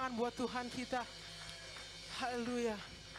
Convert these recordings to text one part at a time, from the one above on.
tangan buat Tuhan kita. Haleluya.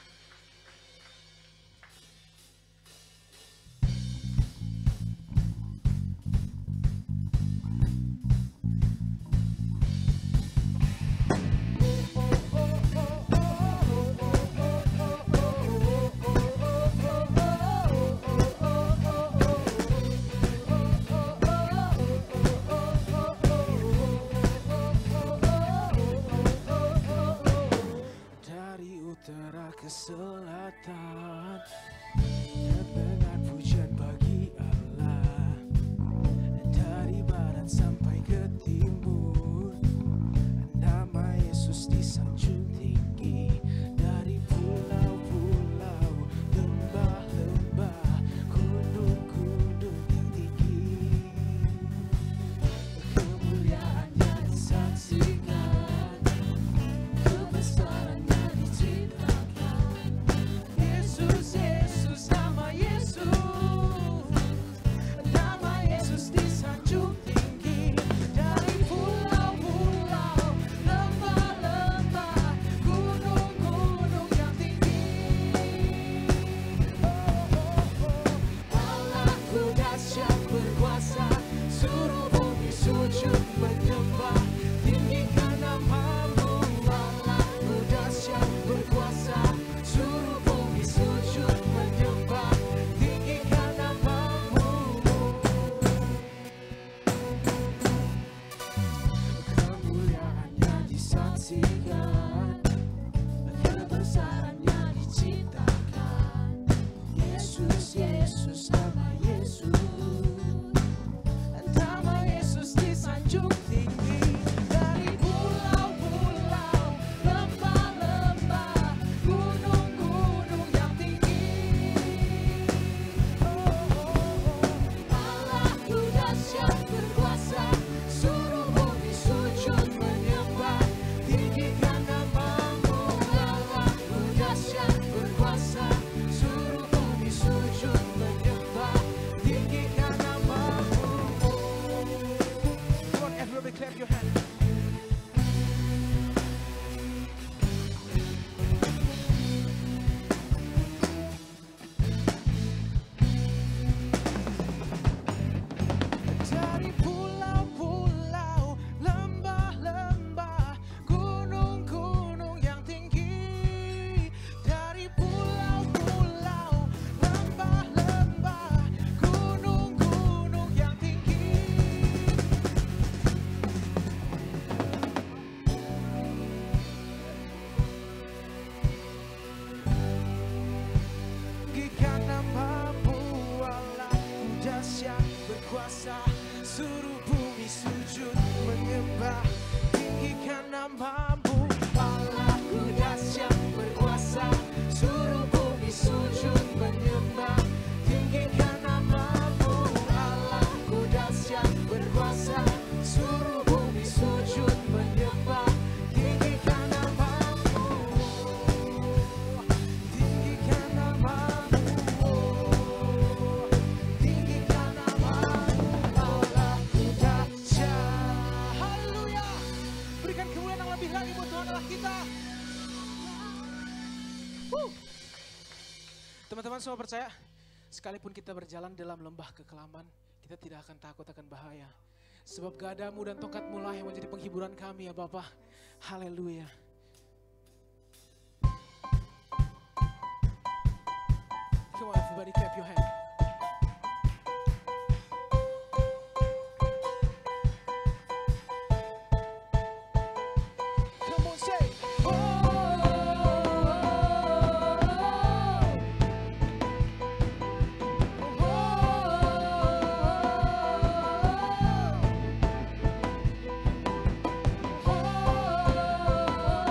Ke selatan, terdengar pujian bagi Allah. Dari barat sampai ke timur, nama Yesus disanjung tinggi. Dari pulau-pulau, lembah-lembah, gunung-gunung yang tinggi, kemuliaannya disaksikan, kebesarannya diceritakan. Yesus, Yesus, nama Yesus, nama Yesus disanjung tinggi. Dari pulau-pulau, lembah-lembah, gunung-gunung yang tinggi. Allahku dahsyat berkuasa, suruh bumi sujud menyembah, tinggikan namamu. Allahku dahsyat berkuasa, suruh bumi sujud menyembah, tinggikan namamu. Kemuliaannya disaksikan, kebesarannya diciptakan. Yesus, Yesus, nama Yesus, nama Yesus disanjung tinggi. Dari pulau-pulau, lembah-lembah, gunung-gunung yang tinggi. Allahku dahsyat berkuasa, suruh bumi sujud menyembah, tinggikan namamu. Allahku dahsyat berkuasa, suruh bumi sujud menyembah, tinggikan namamu. Come on, everybody clap your hand. Dari pulau-pulau, lembah-lembah, gunung-gunung yang tinggi. Dari pulau-pulau, lembah-lembah, gunung-gunung yang tinggi. Tinggikan namamu. Allahku dahsyat berkuasa, suruh bumi sujud menyembah, tinggikan namamu. Allahku dahsyat berkuasa, suruh bumi sujud menyembah, tinggikan namamu. Allahku dahsyat berkuasa, suruh bumi sujud menyembah, tinggikan namamu. Tinggikan namamu, tinggikan namamu. Allahku dahsyat. Haleluya. Berikan kemuliaan yang lebih lagi buat Tuhan Allah kita. Teman-teman semua percaya, sekalipun kita berjalan dalam lembah kekelaman, kita tidak akan takut akan bahaya. Sebab gadamu dan tongkatmu lah yang menjadi penghiburan kami ya Bapa. Haleluya. Come on everybody, clap your hand. Come on, say, oh.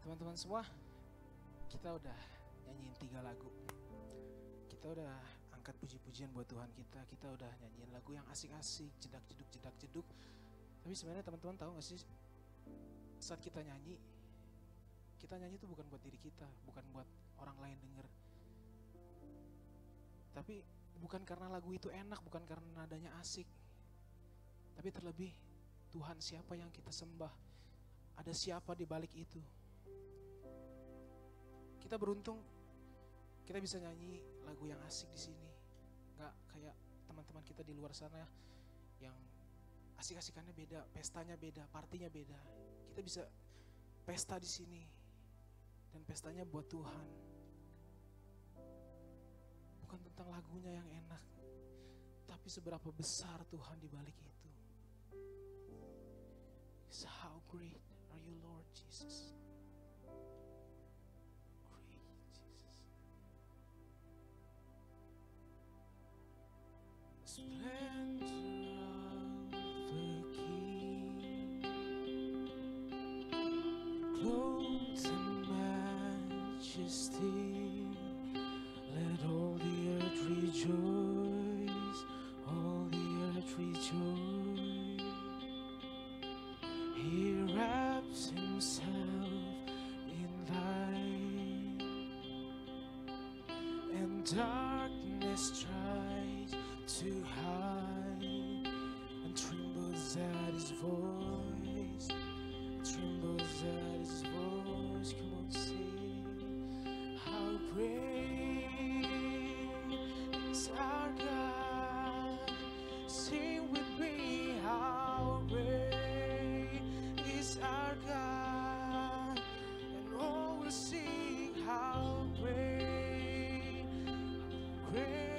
Teman-teman semua, kita udah nyanyiin 3 lagu. Kita udah angkat puji-pujian buat Tuhan kita. Kita udah nyanyiin lagu yang asik-asik, jedak-jeduk. Tapi sebenarnya teman-teman tahu gak sih, saat kita nyanyi itu bukan buat diri kita, bukan buat orang lain denger. Tapi bukan karena lagu itu enak, bukan karena nadanya asik. Tapi terlebih, Tuhan siapa yang kita sembah? Ada siapa di balik itu? Kita beruntung, kita bisa nyanyi lagu yang asik di sini. Gak kayak teman-teman kita di luar sana yang asik-asikannya beda, pestanya beda, partinya beda. Kita bisa pesta di sini, dan pestanya buat Tuhan. Bukan tentang lagunya yang enak, tapi seberapa besar Tuhan di balik itu. So how great are you, Lord Jesus? Great Jesus. Splendor of the King, clothed in majesty, let all the earth rejoice, all the earth rejoice. He wraps himself in light, and darkness tries to hide, and trembles at his voice, trembles at his voice. Come on, sing. How great is our God? Sing with me. How great is our God? And all will sing. How great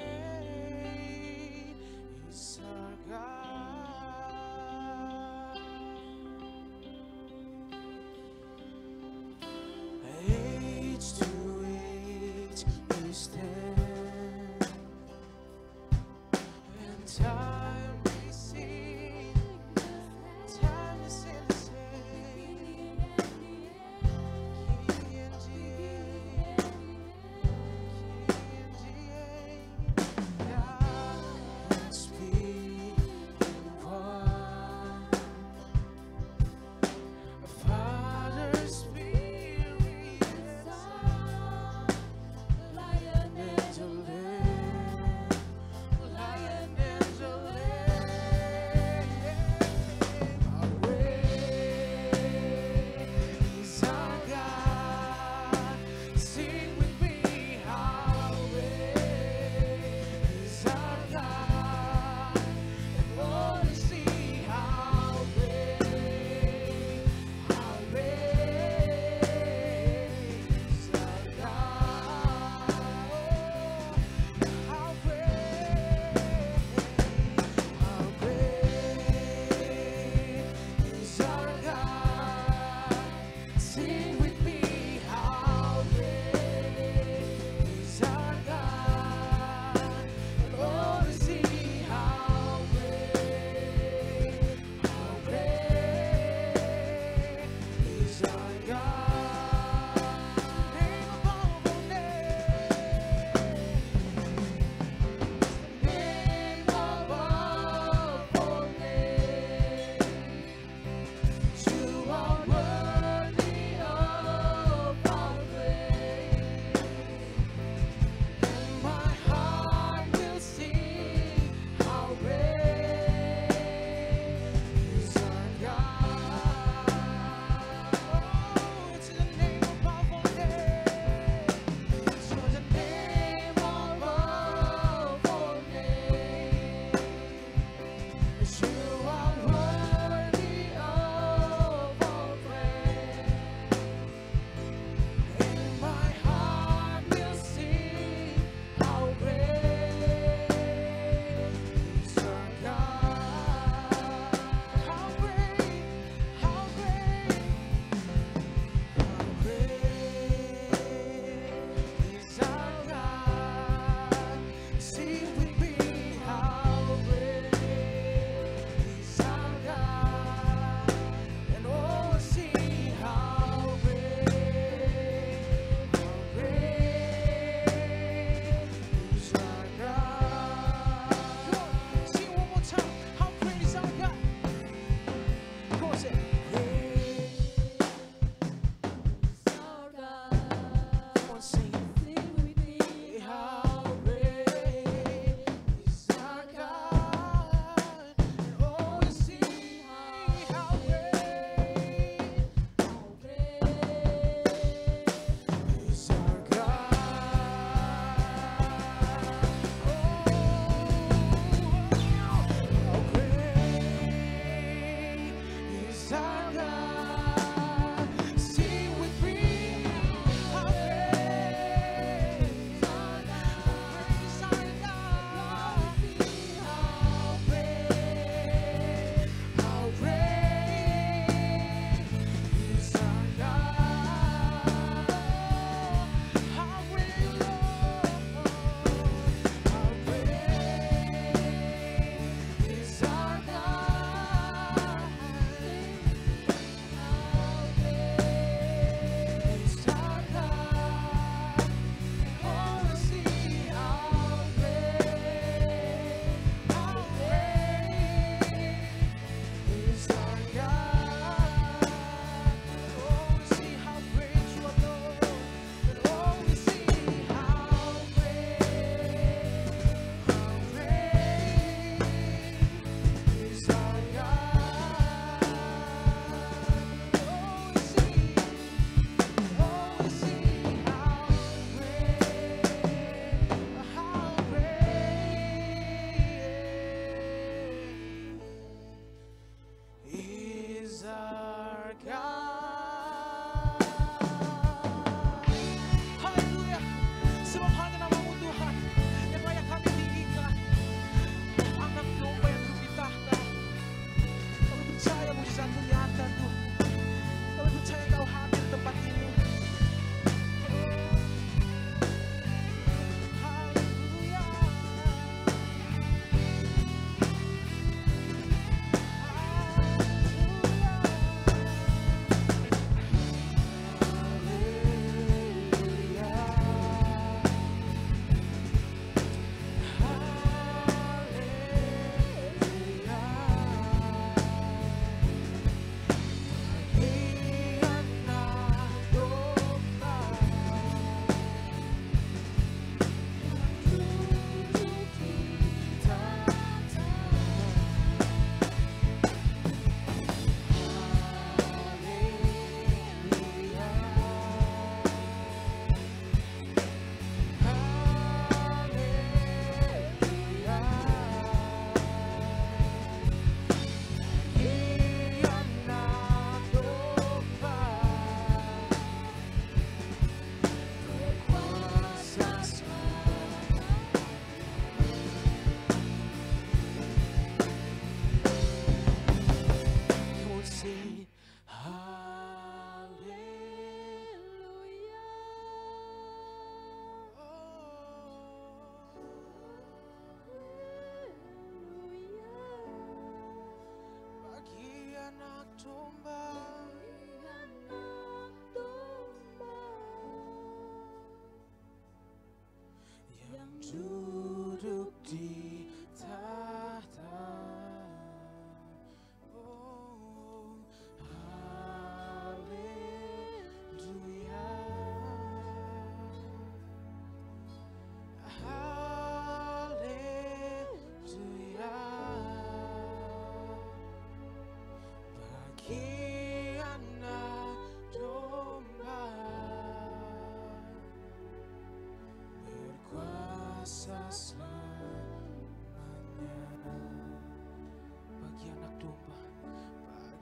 is our God?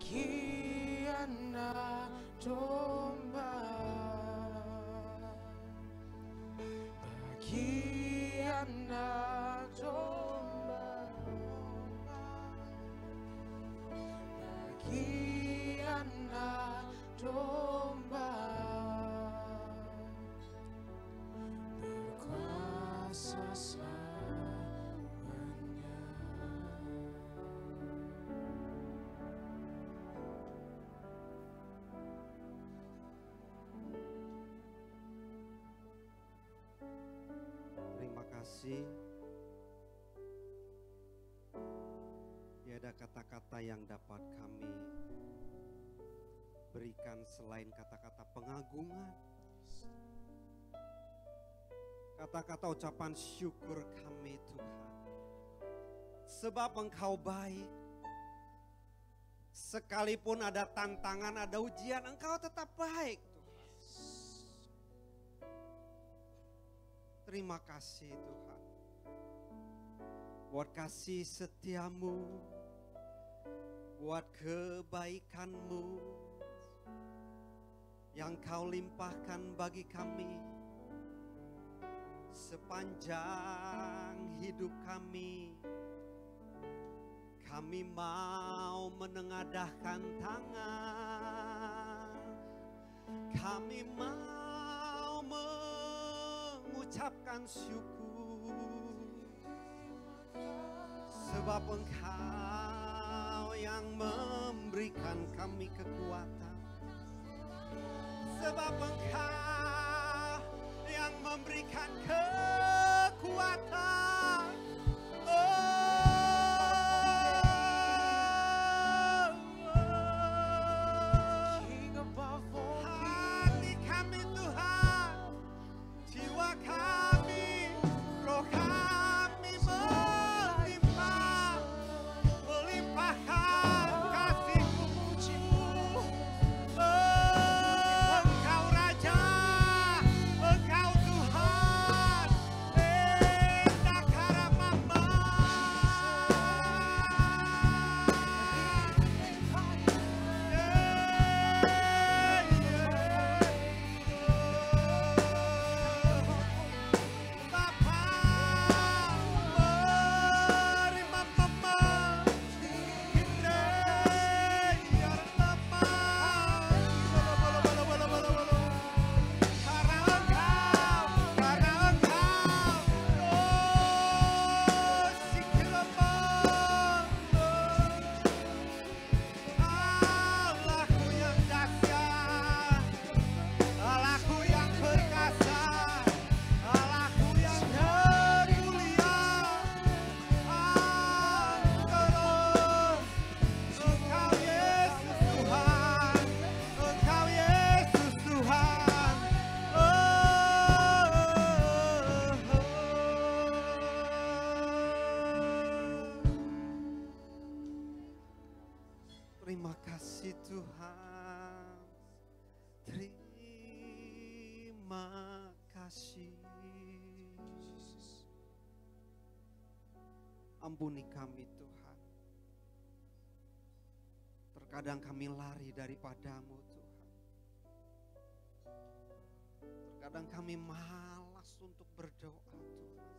bagi anak domba, bagi anak domba, bagi anak domba, berkuasa selamanya. Terima kasih. Tiada kata-kata yang dapat kami berikan selain kata-kata pengagungan, kata-kata ucapan syukur kami Tuhan. Sebab Engkau baik. Sekalipun ada tantangan, ada ujian, Engkau tetap baik Tuhan. Terima kasih Tuhan. Buat kasih setiamu, buat kebaikan-Mu yang Kau limpahkan bagi kami sepanjang hidup kami. Kami mau menengadahkan tangan, kami mau mengucapkan syukur, sebab Engkau yang memberikan kami kekuatan, sebab Engkau yang memberikan kekuatan. Hati kami Tuhan, jiwa kami, roh kami melimpahkan kasih-Mu. Engkau Raja, Engkau Tuhan, Enda Karamama. Bapa menerima mama, kita biar lama. Karena Engkau, oh si kelemah, Allahku yang dahsyat, Allahku yang perkasa, Allahku yang mulia. Engkau Yesus Tuhan, Engkau Yesus Tuhan. Terima kasih Tuhan, terima kasih. Ampuni kami Tuhan. Terkadang kami lari daripada-Mu Tuhan. Terkadang kami malas untuk berdoa Tuhan.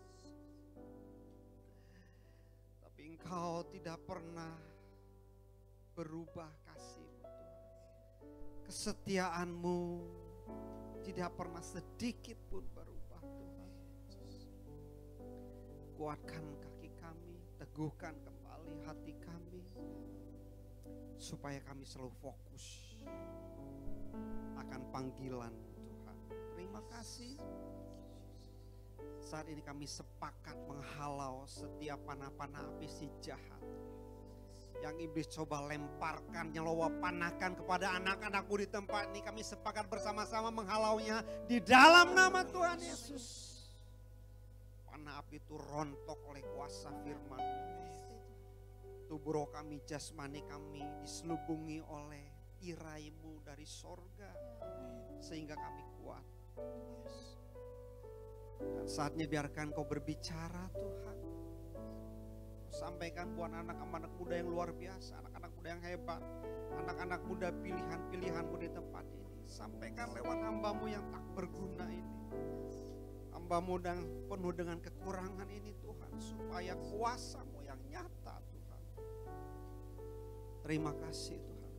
Tapi Engkau tidak pernah berubah kasih-Mu Tuhan. Kesetiaan-Mu tidak pernah sedikit pun berubah Tuhan. Kuatkan kaki kami, teguhkan kembali hati kami, supaya kami selalu fokus akan panggilan-Mu Tuhan. Terima kasih. Saat ini kami sepakat menghalau setiap panah-panah api si jahat yang iblis coba lemparkan, nyelowapanakan kepada anak-anak-Mu di tempat ini. Kami sepakat bersama-sama menghalaunya di dalam nama Tuhan Yesus. Panah api itu rontok oleh kuasa firman. Tubuh roh kami, jasmani kami diselubungi oleh tirai-Mu dari sorga, sehingga kami kuat. Dan saatnya biarkan Kau berbicara Tuhan. Sampaikan buat anak-anak muda yang luar biasa, anak-anak muda yang hebat. Anak-anak muda pilihan-pilihanmu di tempat ini. Sampaikan lewat hambamu yang tak berguna ini. Hambamu yang penuh dengan kekurangan ini Tuhan. Supaya kuasamu yang nyata Tuhan. Terima kasih Tuhan.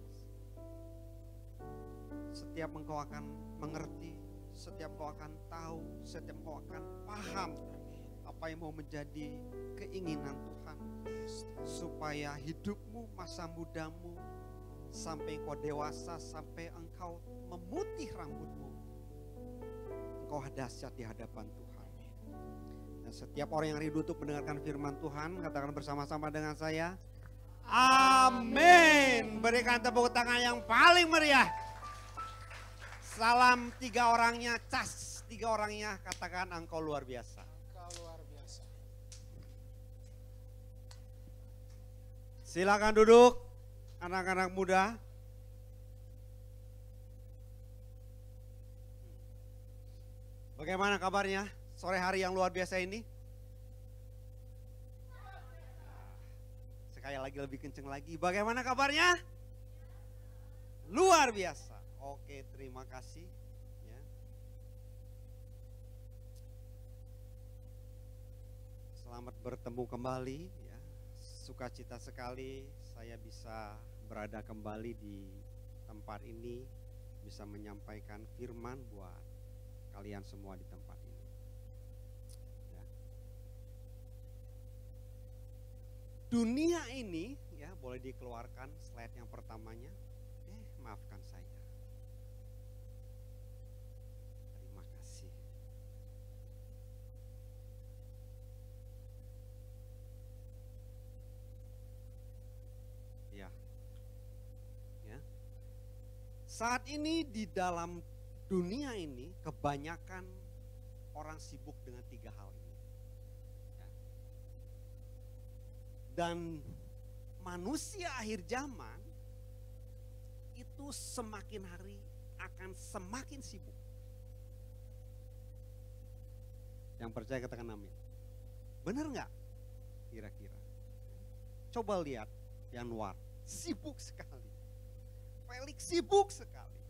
Setiap Engkau akan mengerti, setiap Engkau akan tahu, setiap Engkau akan paham apa yang mau menjadi keinginan Tuhan. Supaya hidupmu, masa mudamu, sampai engkau dewasa, sampai engkau memutih rambutmu, engkau dahsyat di hadapan Tuhan. Dan setiap orang yang rindu untuk mendengarkan firman Tuhan, katakan bersama-sama dengan saya, amin. Berikan tepuk tangan yang paling meriah. Salam 3 orangnya, cas 3 orangnya, katakan engkau luar biasa. Engkau luar biasa. Silakan duduk, anak-anak muda. Bagaimana kabarnya sore hari yang luar biasa ini? Sekali lagi lebih kenceng lagi. Bagaimana kabarnya? Luar biasa. Oke, terima kasih. Ya. Selamat bertemu kembali. Ya. Sukacita sekali saya bisa berada kembali di tempat ini, bisa menyampaikan firman buat kalian semua di tempat ini. Ya. Dunia ini, ya boleh dikeluarkan slide yang pertamanya. Maafkan saya. Terima kasih. Ya. Ya. Saat ini di dalam dunia ini kebanyakan orang sibuk dengan 3 hal ini. Ya. Dan manusia akhir zaman itu semakin hari akan semakin sibuk. Yang percaya katakan amin. Benar nggak? Kira-kira. Coba lihat Januar, sibuk sekali. Felix sibuk sekali.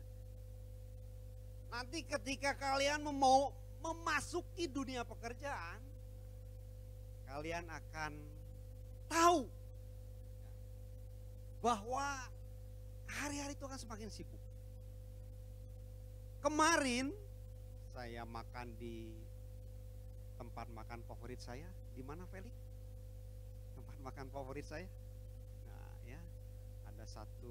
Nanti ketika kalian mau memasuki dunia pekerjaan, kalian akan tahu bahwa hari-hari itu akan semakin sibuk. Kemarin saya makan di tempat makan favorit saya. Di mana Felix? Tempat makan favorit saya. Nah ya, ada satu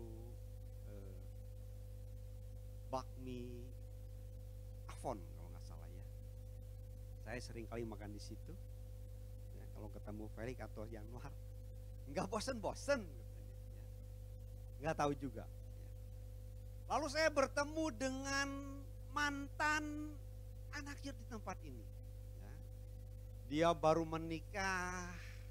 bakmi Avon kalau nggak salah ya. Saya sering kali makan di situ. Ya, kalau ketemu Felix atau Januar, nggak bosen-bosen. Nggak tahu juga. Lalu saya bertemu dengan mantan anaknya di tempat ini. Dia baru menikah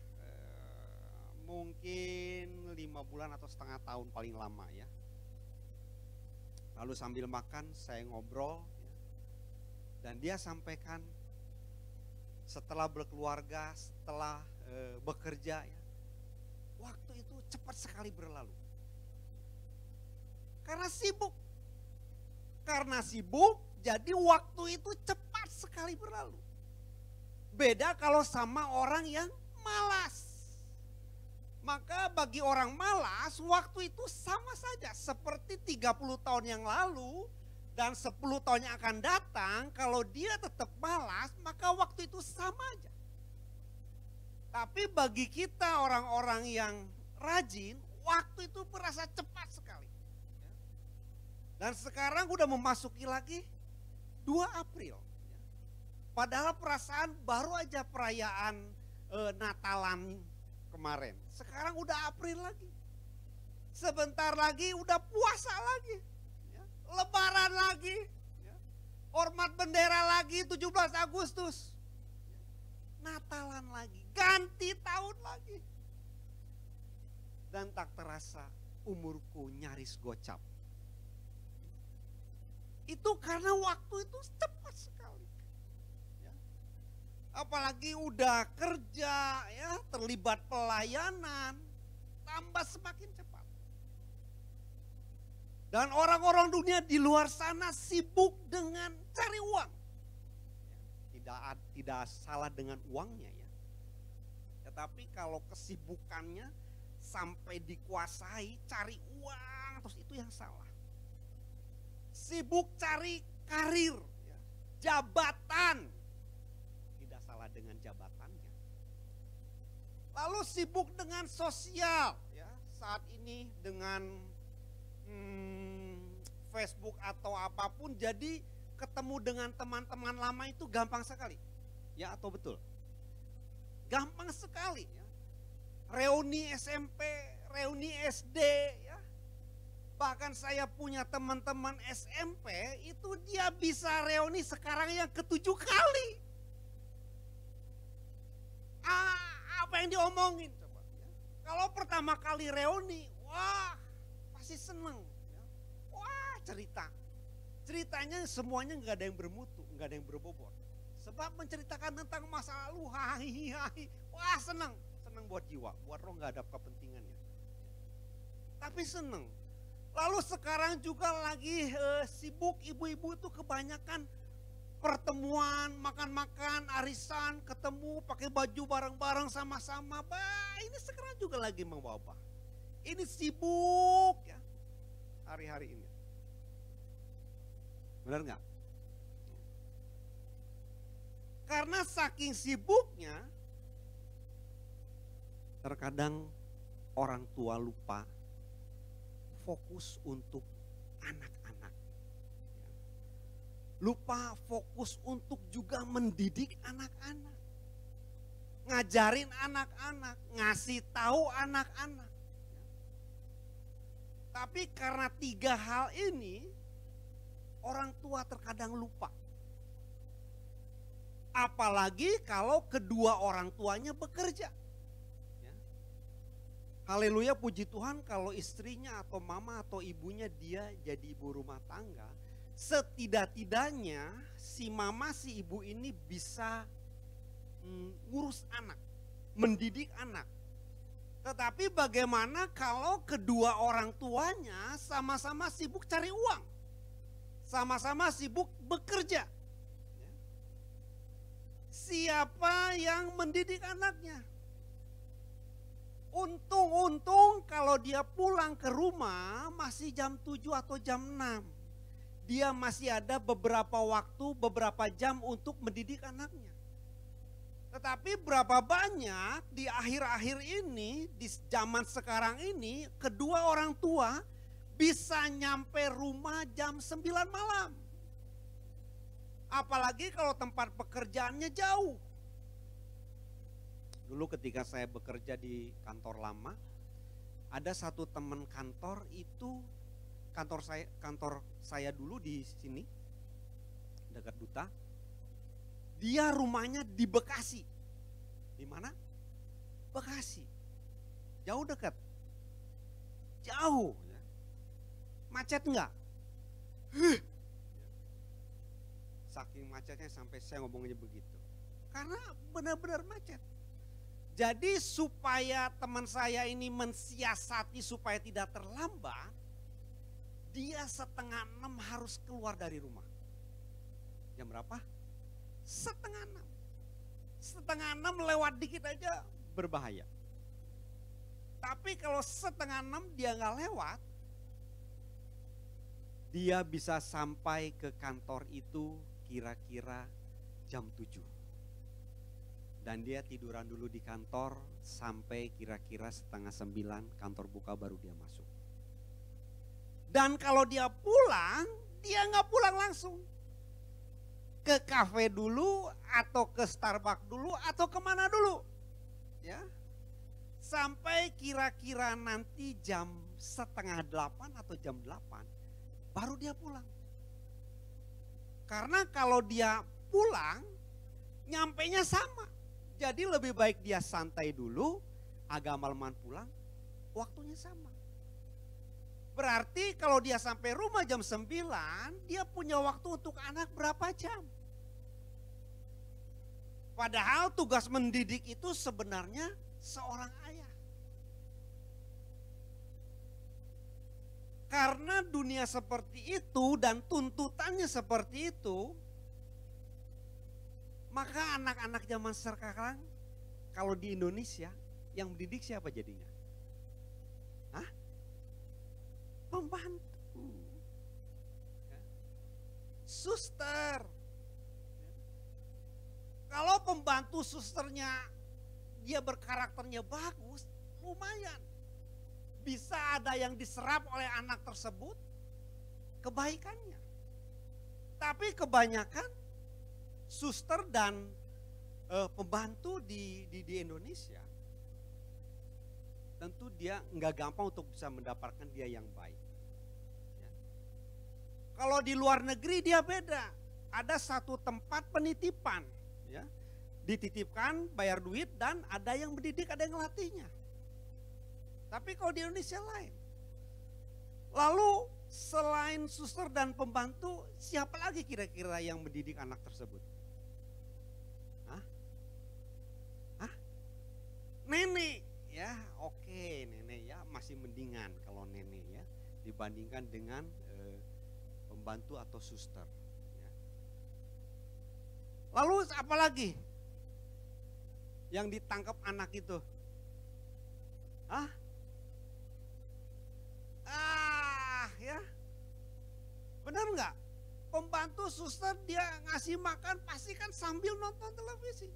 mungkin 5 bulan atau setengah tahun paling lama ya. Lalu sambil makan saya ngobrol dan dia sampaikan setelah berkeluarga, setelah bekerja ya, waktu itu cepat sekali berlalu. Karena sibuk, jadi waktu itu cepat sekali berlalu. Beda kalau sama orang yang malas. Maka bagi orang malas, waktu itu sama saja. Seperti 30 tahun yang lalu dan 10 tahun yang akan datang, kalau dia tetap malas, maka waktu itu sama aja. Tapi bagi kita orang-orang yang rajin, waktu itu berasa cepat sekali. Dan sekarang udah memasuki lagi 2 April. Padahal perasaan baru aja perayaan Natalan kemarin. Sekarang udah April lagi. Sebentar lagi udah puasa lagi. Lebaran lagi. Hormat bendera lagi 17 Agustus. Natalan lagi. Ganti tahun lagi. Dan tak terasa umurku nyaris gocap. Itu karena waktu itu cepat sekali. Ya. Apalagi udah kerja, ya, terlibat pelayanan, tambah semakin cepat. Dan orang-orang dunia di luar sana sibuk dengan cari uang. Tidak salah dengan uangnya ya. Tetapi kalau kesibukannya sampai dikuasai cari uang, terus itu yang salah. Sibuk cari karir, ya, jabatan. Tidak salah dengan jabatannya. Lalu sibuk dengan sosial. Ya, saat ini dengan Facebook atau apapun, jadi ketemu dengan teman-teman lama itu gampang sekali. Ya atau betul? Gampang sekali. Ya. Reuni SMP, reuni SD. Ya. Bahkan saya punya teman-teman SMP, itu dia bisa reuni sekarang yang ke-7 kali. Apa yang diomongin coba? Ya. Kalau pertama kali reuni, wah pasti seneng. Ya. Wah ceritanya semuanya nggak ada yang bermutu, nggak ada yang berbobot. Sebab menceritakan tentang masa lalu, hahi, wah seneng buat jiwa, buat roh nggak ada kepentingannya. Tapi seneng. Lalu sekarang juga lagi sibuk ibu-ibu itu kebanyakan pertemuan, makan-makan, arisan, ketemu, pakai baju bareng-bareng sama-sama. Ini sekarang juga lagi mewabah. Ini sibuk ya hari-hari ini. Benar nggak? Karena saking sibuknya, terkadang orang tua lupa fokus untuk anak-anak. Lupa fokus untuk juga mendidik anak-anak. Ngajarin anak-anak, ngasih tahu anak-anak. Tapi karena 3 hal ini, orang tua terkadang lupa. Apalagi kalau kedua orang tuanya bekerja. Ya. Haleluya, puji Tuhan kalau istrinya atau mama atau ibunya dia jadi ibu rumah tangga. Setidak-tidaknya si mama si ibu ini bisa ngurus anak, mendidik anak. Tetapi bagaimana kalau kedua orang tuanya sama-sama sibuk cari uang. Sama-sama sibuk bekerja. Siapa yang mendidik anaknya? Untung kalau dia pulang ke rumah masih jam 7 atau jam 6. Dia masih ada beberapa waktu, beberapa jam untuk mendidik anaknya. Tetapi berapa banyak di akhir-akhir ini, di zaman sekarang ini, kedua orang tua bisa nyampe rumah jam 9 malam. Apalagi kalau tempat pekerjaannya jauh. Dulu ketika saya bekerja di kantor lama, ada satu teman kantor itu, kantor saya dulu di sini, dekat Duta. Dia rumahnya di Bekasi. Di mana? Bekasi. Jauh dekat. Jauh. Macet enggak? Saking macetnya sampai saya ngomongnya begitu. Karena benar-benar macet. Jadi supaya teman saya ini mensiasati supaya tidak terlambat, dia 5:30 harus keluar dari rumah. Jam berapa? 5:30. 5:30 lewat dikit aja berbahaya. Tapi kalau 5:30 dia nggak lewat, dia bisa sampai ke kantor itu kira-kira jam 7. Dan dia tiduran dulu di kantor sampai kira-kira 8:30 kantor buka baru dia masuk. Dan kalau dia pulang, dia nggak pulang langsung. Ke kafe dulu atau ke Starbucks dulu atau kemana dulu. Ya. Sampai kira-kira nanti jam 7:30 atau jam 8 baru dia pulang. Karena kalau dia pulang, nyampainya sama. Jadi lebih baik dia santai dulu, agak malaman pulang, waktunya sama. Berarti kalau dia sampai rumah jam 9, dia punya waktu untuk anak berapa jam? Padahal tugas mendidik itu sebenarnya seorang ayah. Karena dunia seperti itu dan tuntutannya seperti itu, maka anak-anak zaman sekarang kalau di Indonesia yang mendidik siapa jadinya? Hah? Pembantu. Ya. Suster. Ya. Kalau pembantu susternya dia berkarakternya bagus, lumayan. Bisa ada yang diserap oleh anak tersebut kebaikannya. Tapi kebanyakan suster dan pembantu di Indonesia tentu dia nggak gampang untuk bisa mendapatkan dia yang baik. Ya. Kalau di luar negeri dia beda. Ada satu tempat penitipan, ya, dititipkan, bayar duit dan ada yang mendidik, ada yang ngelatihnya. Tapi kalau di Indonesia lain. Lalu selain suster dan pembantu, siapa lagi kira-kira yang mendidik anak tersebut? Hah? Hah? Nenek, ya oke, nenek ya masih mendingan kalau nenek ya dibandingkan dengan pembantu atau suster. Ya. Lalu apa lagi yang ditangkap anak itu? Hah? Ya, benar nggak? Pembantu suster dia ngasih makan pasti kan sambil nonton televisi.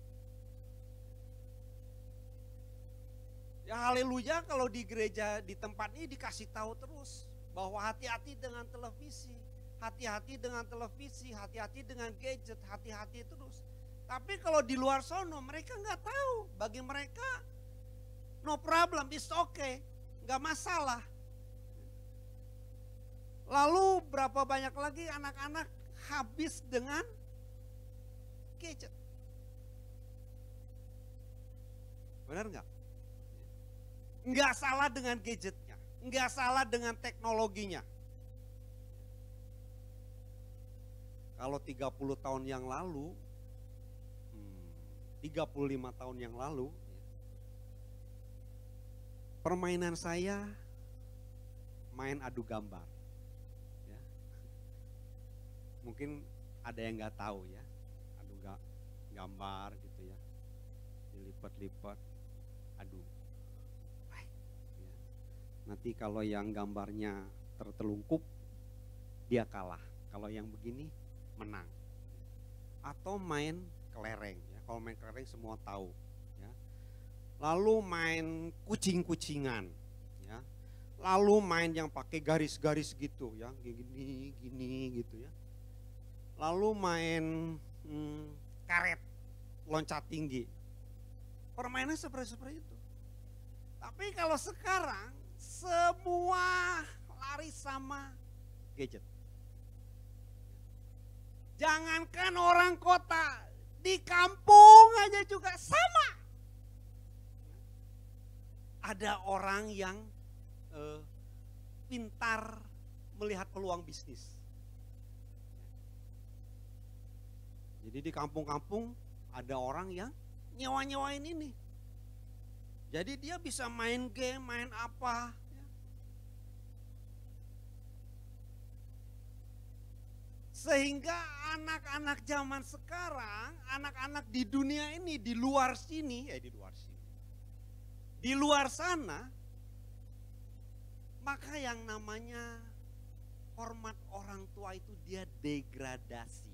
Ya haleluya kalau di gereja di tempat ini dikasih tahu terus bahwa hati-hati dengan televisi, hati-hati dengan televisi, hati-hati dengan gadget, hati-hati terus. Tapi kalau di luar sono mereka nggak tahu. Bagi mereka no problem, it's okay, nggak masalah. Lalu berapa banyak lagi anak-anak habis dengan gadget. Benar nggak? Nggak salah dengan gadgetnya, nggak salah dengan teknologinya. Kalau 30 tahun yang lalu, 35 tahun yang lalu, permainan saya main adu gambar. Mungkin ada yang nggak tahu ya, adu gambar gitu ya, dilipat-lipat, adu. Ya. Nanti kalau yang gambarnya tertelungkup, dia kalah. Kalau yang begini menang. Atau main kelereng. Ya. Kalau main kelereng semua tahu. Ya. Lalu main kucing-kucingan. Ya. Lalu main yang pakai garis-garis gitu, ya, gini gitu ya. Lalu main karet, loncat tinggi. Permainan seperti itu. Tapi kalau sekarang semua lari sama gadget. Jangankan orang kota, di kampung aja juga sama. Ada orang yang pintar melihat peluang bisnis. Jadi di kampung-kampung ada orang yang nyewa-nyewain ini. Jadi dia bisa main game, main apa. Ya. Sehingga anak-anak zaman sekarang, anak-anak di dunia ini, di luar sini, di luar sana, maka yang namanya hormat orang tua itu dia degradasi.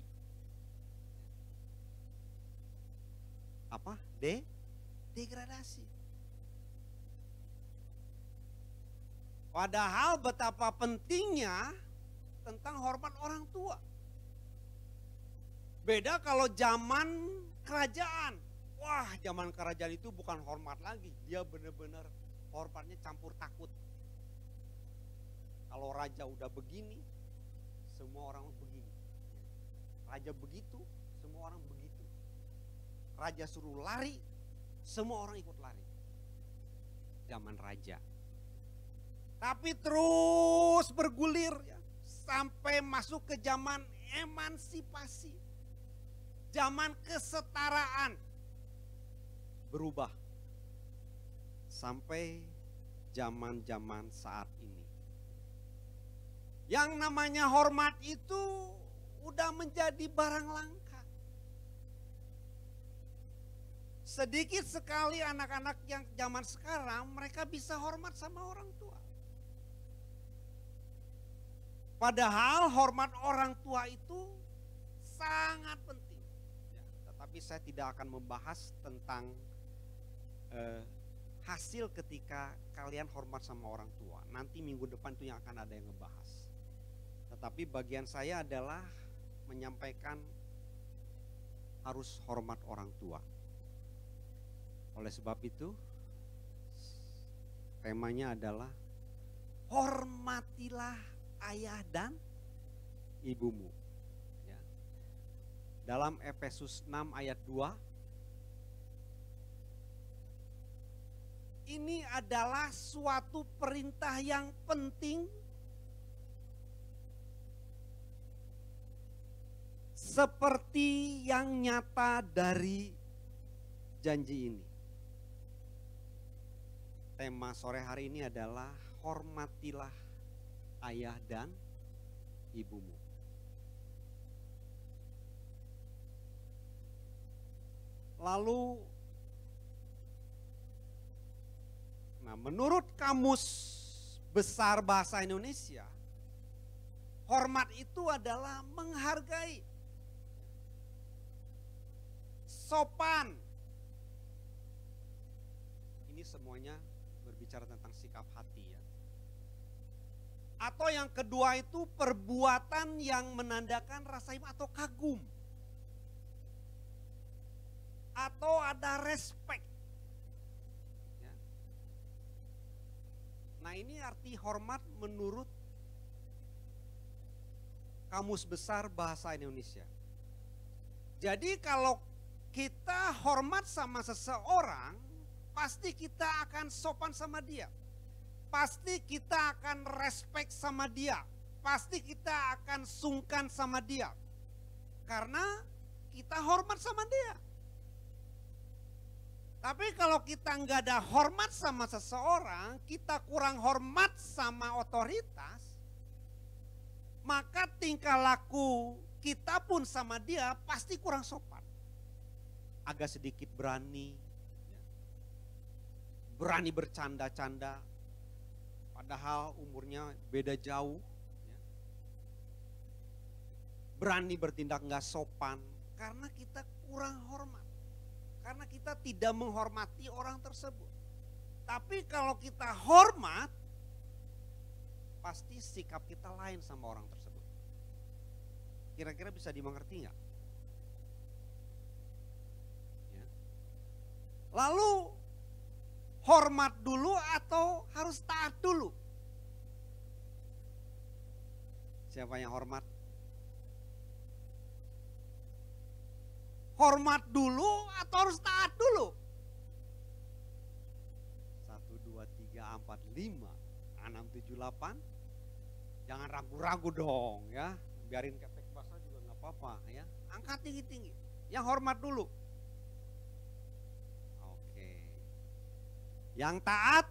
Apa? Degradasi. Padahal betapa pentingnya tentang hormat orang tua. Beda kalau zaman kerajaan. Wah, zaman kerajaan itu bukan hormat lagi. Dia benar-benar hormatnya campur takut. Kalau raja udah begini, semua orang begini. Raja begitu, semua orang begitu. Raja suruh lari, semua orang ikut lari. Zaman raja. Tapi terus bergulir ya, sampai masuk ke zaman emansipasi. Zaman kesetaraan. Berubah. Sampai zaman-zaman saat ini. Yang namanya hormat itu udah menjadi barang langka. Sedikit sekali anak-anak yang zaman sekarang mereka bisa hormat sama orang tua. Padahal hormat orang tua itu sangat penting. Tetapi saya tidak akan membahas tentang hasil ketika kalian hormat sama orang tua. Nanti minggu depan itu yang akan ada yang ngebahas. Tetapi bagian saya adalah menyampaikan harus hormat orang tua. Oleh sebab itu, temanya adalah hormatilah ayah dan ibumu. Ya. Dalam Efesus 6 ayat 2, ini adalah suatu perintah yang penting seperti yang nyata dari janji ini. Tema sore hari ini adalah hormatilah ayah dan ibumu. Lalu, menurut Kamus Besar Bahasa Indonesia, hormat itu adalah menghargai, sopan. Ini semuanya berbicara tentang sikap hati ya. Atau yang kedua itu perbuatan yang menandakan rasa iman atau kagum. Atau ada respect. Ya. Nah ini arti hormat menurut Kamus Besar Bahasa Indonesia. Jadi kalau kita hormat sama seseorang, pasti kita akan sopan sama dia. Pasti kita akan respect sama dia. Pasti kita akan sungkan sama dia. Karena kita hormat sama dia. Tapi kalau kita nggak ada hormat sama seseorang, kita kurang hormat sama otoritas, maka tingkah laku kita pun sama dia pasti kurang sopan. Agak sedikit berani bercanda-canda, padahal umurnya beda jauh. Berani bertindak nggak sopan karena kita kurang hormat. Karena kita tidak menghormati orang tersebut. Tapi kalau kita hormat, pasti sikap kita lain sama orang tersebut. Kira-kira bisa dimengerti nggak? Ya. Lalu hormat dulu atau harus taat dulu? Siapa yang hormat? Hormat dulu atau harus taat dulu? 1, 2, 3, 4, 5, 6, 7, 8. Jangan ragu-ragu dong ya. Biarin ketek basah juga gak apa-apa ya. Angkat tinggi-tinggi. Yang hormat dulu. Oke. Yang taat?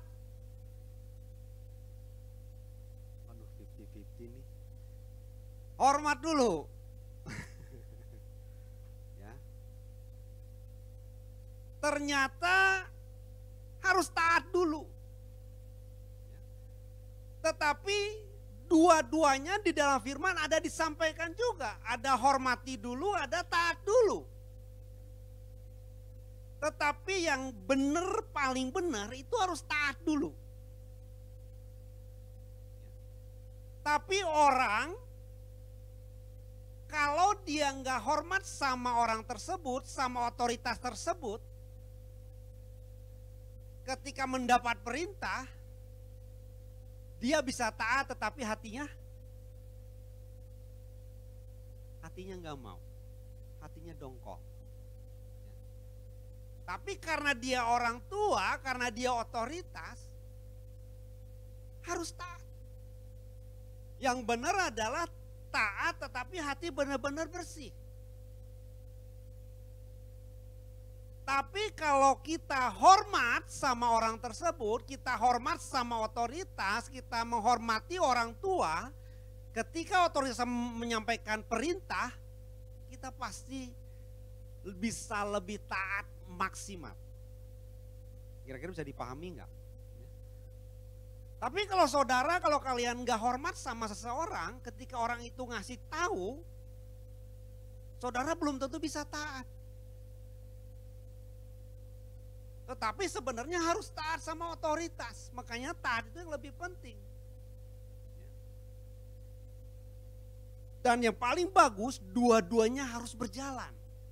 Aduh 50-50 nih. Hormat dulu. Ternyata harus taat dulu. Tetapi dua-duanya di dalam firman ada disampaikan juga. Ada hormati dulu, ada taat dulu. Tetapi yang benar, paling benar itu harus taat dulu. Tapi orang kalau dia nggak hormat sama orang tersebut, sama otoritas tersebut, ketika mendapat perintah, dia bisa taat tetapi hatinya nggak mau, hatinya dongkol. Tapi karena dia orang tua, karena dia otoritas, harus taat. Yang benar adalah taat tetapi hati benar-benar bersih. Tapi kalau kita hormat sama orang tersebut, kita hormat sama otoritas, kita menghormati orang tua, ketika otoritas menyampaikan perintah, kita pasti bisa lebih taat maksimal. Kira-kira bisa dipahami nggak? Tapi kalau kalian nggak hormat sama seseorang, ketika orang itu ngasih tahu, saudara belum tentu bisa taat. Tetapi sebenarnya harus taat sama otoritas, makanya taat itu yang lebih penting. Dan yang paling bagus, dua-duanya harus berjalan.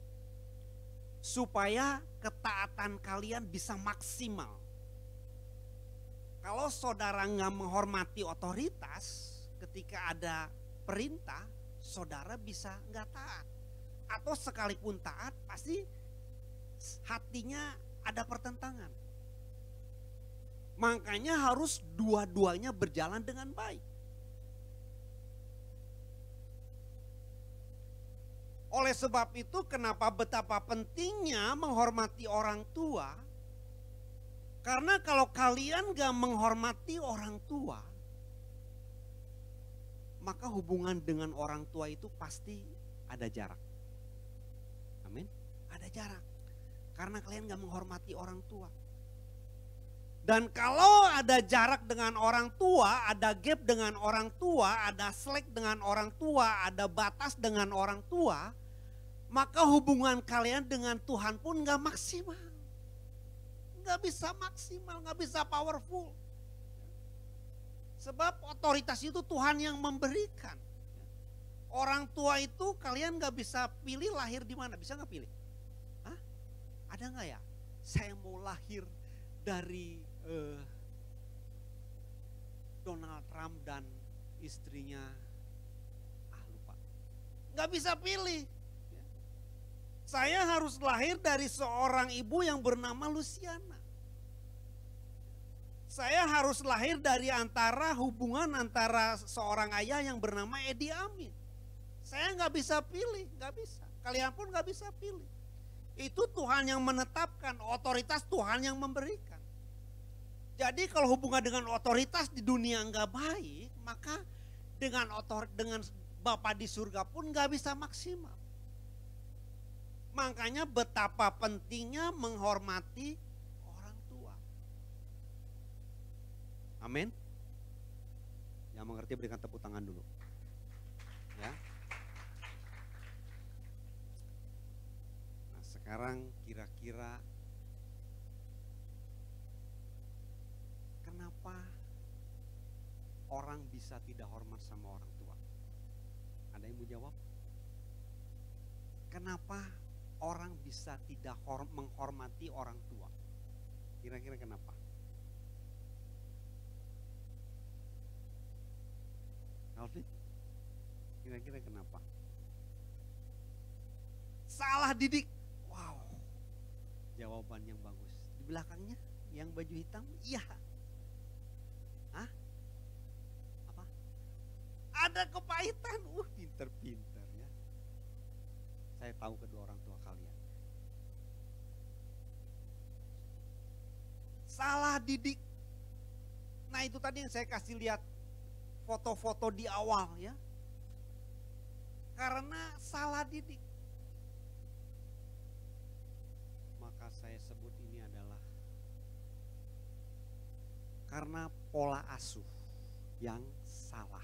Supaya ketaatan kalian bisa maksimal. Kalau saudara nggak menghormati otoritas, ketika ada perintah, saudara bisa nggak taat. Atau sekalipun taat, pasti hatinya ada pertentangan. Makanya harus dua-duanya berjalan dengan baik. Oleh sebab itu, kenapa betapa pentingnya menghormati orang tua? Karena kalau kalian gak menghormati orang tua, maka hubungan dengan orang tua itu pasti ada jarak. Amin. Ada jarak. Karena kalian gak menghormati orang tua. Dan kalau ada jarak dengan orang tua, ada gap dengan orang tua, ada slack dengan orang tua, ada batas dengan orang tua, maka hubungan kalian dengan Tuhan pun gak maksimal. Gak bisa maksimal, gak bisa powerful. Sebab otoritas itu Tuhan yang memberikan. Orang tua itu kalian gak bisa pilih lahir di mana, bisa gak pilih? Hah? Ada gak ya? Saya mau lahir dari Donald Trump dan istrinya, lupa. Gak bisa pilih. Saya harus lahir dari seorang ibu yang bernama Luciana. Saya harus lahir dari hubungan antara seorang ayah yang bernama Edi Amin. Saya nggak bisa pilih, nggak bisa. Kalian pun nggak bisa pilih. Itu Tuhan yang menetapkan, otoritas Tuhan yang memberikan. Jadi kalau hubungan dengan otoritas di dunia nggak baik, maka dengan Bapa di surga pun nggak bisa maksimal. Makanya betapa pentingnya menghormati orang tua. Amin. Yang mengerti berikan tepuk tangan dulu. Ya. Nah, sekarang kira-kira kenapa orang bisa tidak hormat sama orang tua? Ada yang mau jawab? Kenapa orang bisa tidak menghormati orang tua? Kira-kira kenapa? Alvin? Kira-kira kenapa? Salah didik. Wow. Jawaban yang bagus. Di belakangnya yang baju hitam? Iya. Hah? Apa? Ada kepahitan. Pinter-pinter ya. Saya tahu kedua orang tua kalian. Salah didik. Nah itu tadi yang saya kasih lihat foto-foto di awal ya. Karena salah didik. Maka saya sebut ini adalah karena pola asuh yang salah.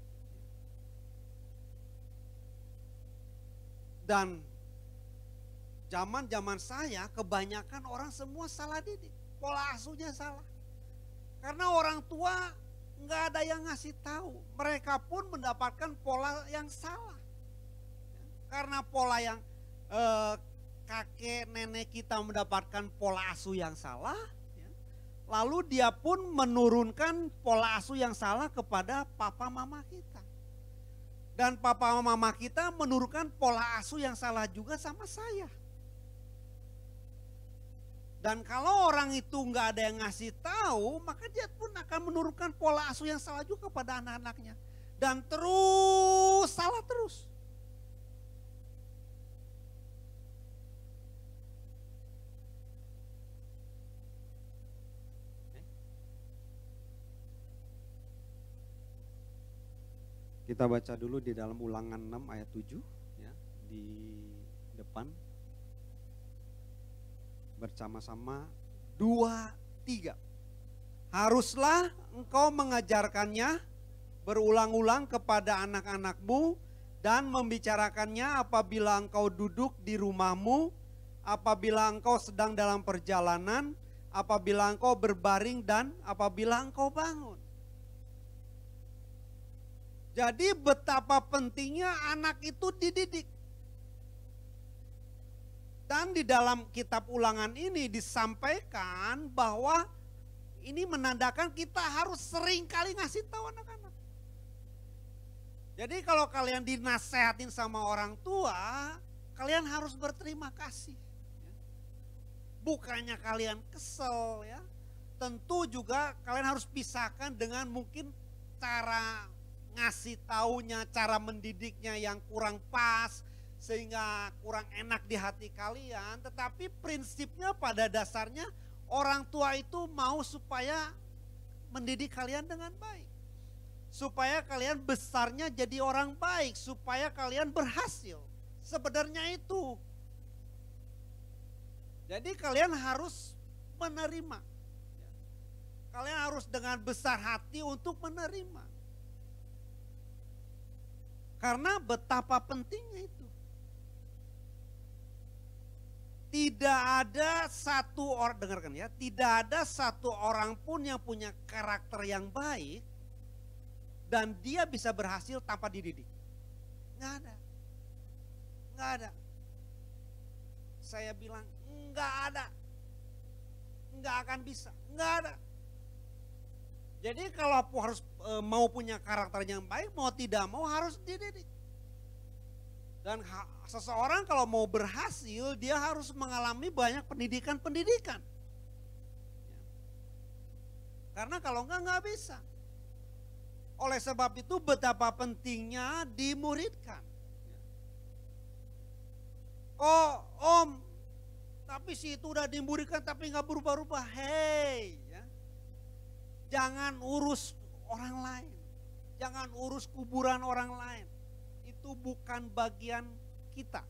Dan zaman saya kebanyakan orang semua salah didik. Pola asuhnya salah. Karena orang tua nggak ada yang ngasih tahu. Mereka pun mendapatkan pola yang salah. Karena pola yang kakek nenek kita mendapatkan pola asuh yang salah. Lalu dia pun menurunkan pola asuh yang salah kepada papa mama kita. Dan papa mama kita menurunkan pola asuh yang salah juga sama saya. Dan kalau orang itu nggak ada yang ngasih tahu, maka dia pun akan menurunkan pola asuh yang salah juga kepada anak-anaknya. Dan terus salah terus. Kita baca dulu di dalam Ulangan 6 ayat 7 ya, di depan. Bersama-sama 2, 3. Haruslah engkau mengajarkannya berulang-ulang kepada anak-anakmu dan membicarakannya apabila engkau duduk di rumahmu, apabila engkau sedang dalam perjalanan, apabila engkau berbaring dan apabila engkau bangun. Jadi betapa pentingnya anak itu dididik. Dan di dalam kitab Ulangan ini disampaikan bahwa ini menandakan kita harus sering kali ngasih tahu anak-anak. Jadi kalau kalian dinasehatin sama orang tua, kalian harus berterima kasih. Bukannya kalian kesel ya. Tentu juga kalian harus pisahkan dengan mungkin cara ngasih taunya, cara mendidiknya yang kurang pas, sehingga kurang enak di hati kalian. Tetapi prinsipnya pada dasarnya orang tua itu mau supaya mendidik kalian dengan baik. Supaya kalian besarnya jadi orang baik, supaya kalian berhasil. Sebenarnya itu. Jadi kalian harus menerima. Kalian harus dengan besar hati untuk menerima. Karena betapa pentingnya itu. Tidak ada satu orang, dengarkan ya, tidak ada satu orang pun yang punya karakter yang baik dan dia bisa berhasil tanpa dididik. Nggak ada. Nggak ada. Saya bilang nggak ada. Nggak akan bisa. Nggak ada. Jadi kalau harus mau punya karakter yang baik, mau tidak mau harus dididik. Dan seseorang kalau mau berhasil, dia harus mengalami banyak pendidikan-pendidikan. Karena kalau nggak bisa. Oleh sebab itu betapa pentingnya dimuridkan. Oh om, tapi si itu udah dimuridkan tapi nggak berubah-ubah. Hey, ya. Jangan urus orang lain. Jangan urus kuburan orang lain. Itu bukan bagian kita.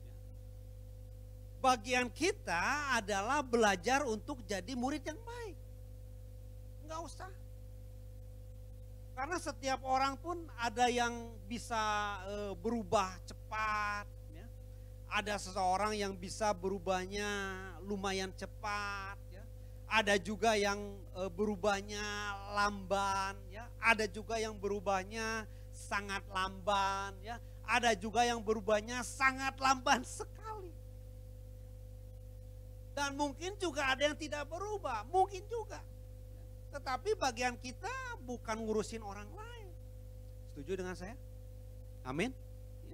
Bagian kita adalah belajar untuk jadi murid yang baik. Enggak usah. Karena setiap orang pun ada yang bisa berubah cepat. Ya. Ada seseorang yang bisa berubahnya lumayan cepat. Ya. Ada juga yang berubahnya lamban. Ya. Ada juga yang berubahnya sangat lamban, ya. Ada juga yang berubahnya sangat lamban sekali. Dan mungkin juga ada yang tidak berubah, mungkin juga. Tetapi bagian kita bukan ngurusin orang lain. Setuju dengan saya? Amin. Ya.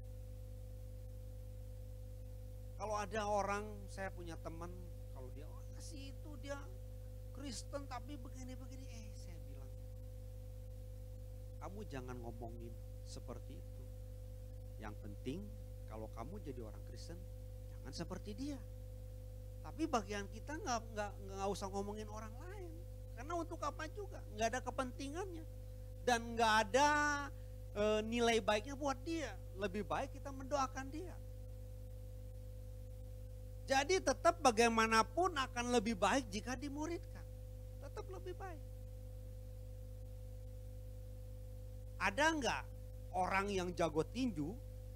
Kalau ada orang, saya punya teman, kalau dia si itu dia Kristen tapi begini-begini, saya bilang, kamu jangan ngomongin seperti itu. Yang penting kalau kamu jadi orang Kristen, jangan seperti dia. Tapi bagian kita nggak usah ngomongin orang lain, karena untuk apa juga? Nggak ada kepentingannya dan nggak ada nilai baiknya buat dia. Lebih baik kita mendoakan dia. Jadi tetap bagaimanapun akan lebih baik jika dimuridkan. Tetap lebih baik. Ada nggak orang yang jago tinju,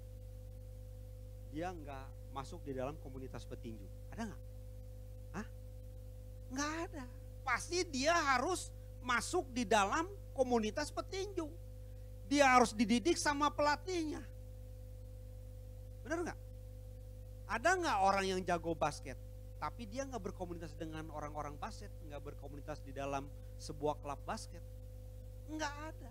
dia nggak masuk di dalam komunitas petinju? Ada nggak? Hah? Nggak ada. Pasti dia harus masuk di dalam komunitas petinju. Dia harus dididik sama pelatihnya. Benar nggak? Ada nggak orang yang jago basket, tapi dia nggak berkomunitas dengan orang-orang basket, nggak berkomunitas di dalam sebuah klub basket? Nggak ada.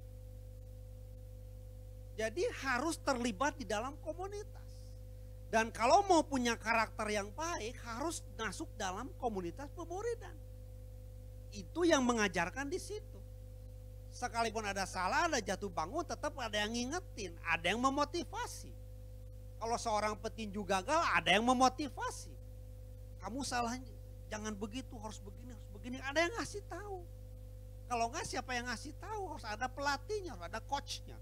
Jadi harus terlibat di dalam komunitas. Dan kalau mau punya karakter yang baik harus masuk dalam komunitas pemuridan. Itu yang mengajarkan di situ. Sekalipun ada salah, ada jatuh bangun, tetap ada yang ngingetin, ada yang memotivasi. Kalau seorang petinju gagal, ada yang memotivasi. Kamu salah, jangan begitu, harus begini, ada yang ngasih tahu. Kalau enggak siapa yang ngasih tahu? Harus ada pelatihnya, harus ada coachnya.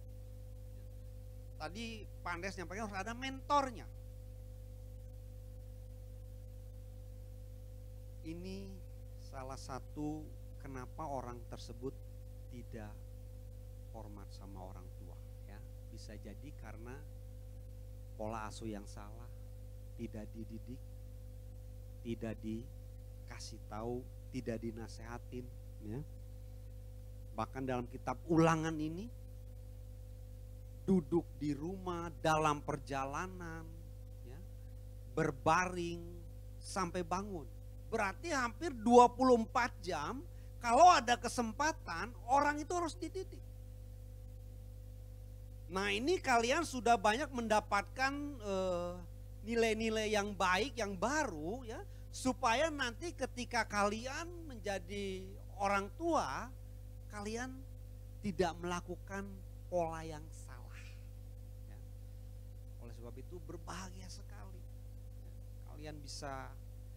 Tadi Pandes nyampaikan harus ada mentornya. Ini salah satu kenapa orang tersebut tidak hormat sama orang tua, ya. Bisa jadi karena pola asuh yang salah, tidak dididik, tidak dikasih tahu, tidak dinasehatin, ya. Bahkan dalam kitab Ulangan ini, duduk di rumah dalam perjalanan, ya, berbaring sampai bangun. Berarti hampir 24 jam, kalau ada kesempatan orang itu harus dididik. Nah, ini kalian sudah banyak mendapatkan nilai-nilai yang baik, yang baru, ya, supaya nanti ketika kalian menjadi orang tua, kalian tidak melakukan pola yang salah. Ya. Oleh sebab itu berbahagia sekali, ya, kalian bisa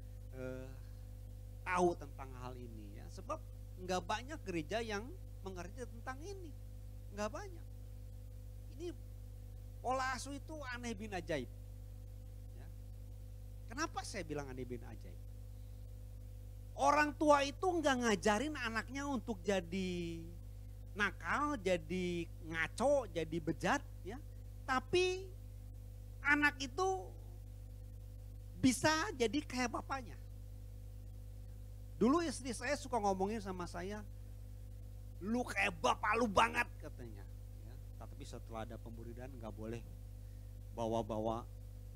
tahu tentang hal ini, ya, sebab nggak banyak gereja yang mengerti tentang ini, nggak banyak. Ini pola asuh itu aneh bin ajaib. Ya. Kenapa saya bilang aneh bin ajaib? Orang tua itu nggak ngajarin anaknya untuk jadi nakal, jadi ngaco, jadi bejat, ya. Tapi anak itu bisa jadi kayak bapaknya. Dulu istri saya suka ngomongin sama saya, lu kayak bapak lu banget katanya. Ya, tapi setelah ada pemuridan nggak boleh bawa-bawa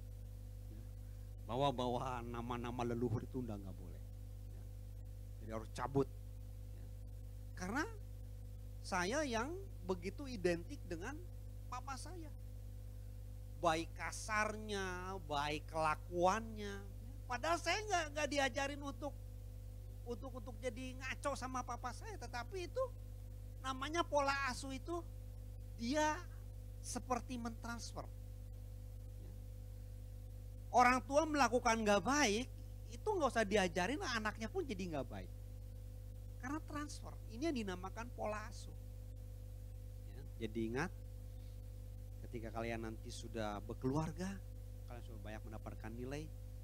nama-nama leluhur itu udah nggak boleh. Ya, jadi harus cabut. Ya. Karena saya yang begitu identik dengan papa saya, baik kasarnya, baik kelakuannya. Padahal saya nggak diajarin untuk jadi ngaco sama papa saya, tetapi itu namanya pola asuh itu dia seperti mentransfer. Orang tua melakukan nggak baik itu nggak usah diajarin, anaknya pun jadi nggak baik karena transfer. Ini yang dinamakan pola asuh. Ya, jadi ingat, ketika kalian nanti sudah berkeluarga, kalian sudah banyak mendapatkan nilai,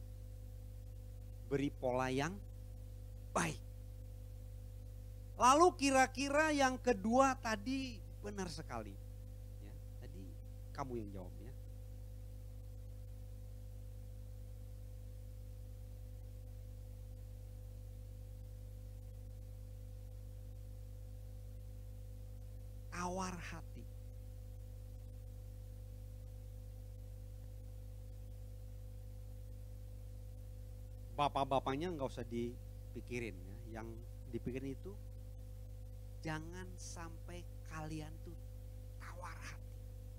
beri pola yang baik. Lalu kira-kira yang kedua tadi benar sekali. Ya, tadi kamu yang jawab, ya. Tawar hati. Bapak-bapaknya nggak usah dipikirin, ya. Yang dipikirin itu jangan sampai kalian tuh tawar hati.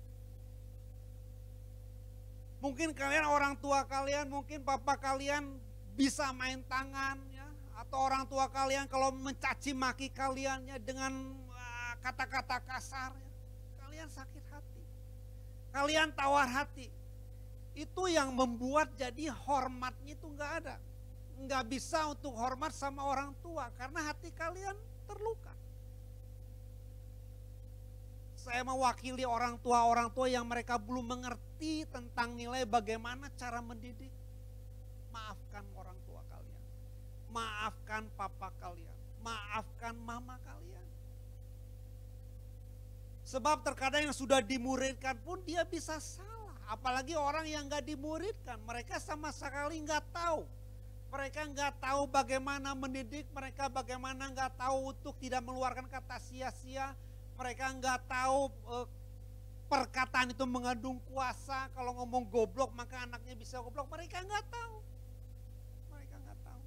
Mungkin kalian orang tua kalian, mungkin papa kalian bisa main tangan, ya, atau orang tua kalian kalau mencaci maki kaliannya dengan kata-kata kasar, ya, kalian sakit hati, kalian tawar hati. Itu yang membuat jadi hormatnya itu nggak ada. Nggak bisa untuk hormat sama orang tua karena hati kalian terluka. Saya mewakili orang tua yang mereka belum mengerti tentang nilai bagaimana cara mendidik. Maafkan orang tua kalian, maafkan papa kalian, maafkan mama kalian. Sebab terkadang yang sudah dimuridkan pun dia bisa salah. Apalagi orang yang gak dimuridkan, mereka sama sekali gak tahu. Mereka gak tahu bagaimana mendidik, mereka bagaimana gak tahu untuk tidak mengeluarkan kata sia-sia. Mereka gak tahu perkataan itu mengandung kuasa. Kalau ngomong goblok maka anaknya bisa goblok, mereka gak tahu. Mereka gak tahu.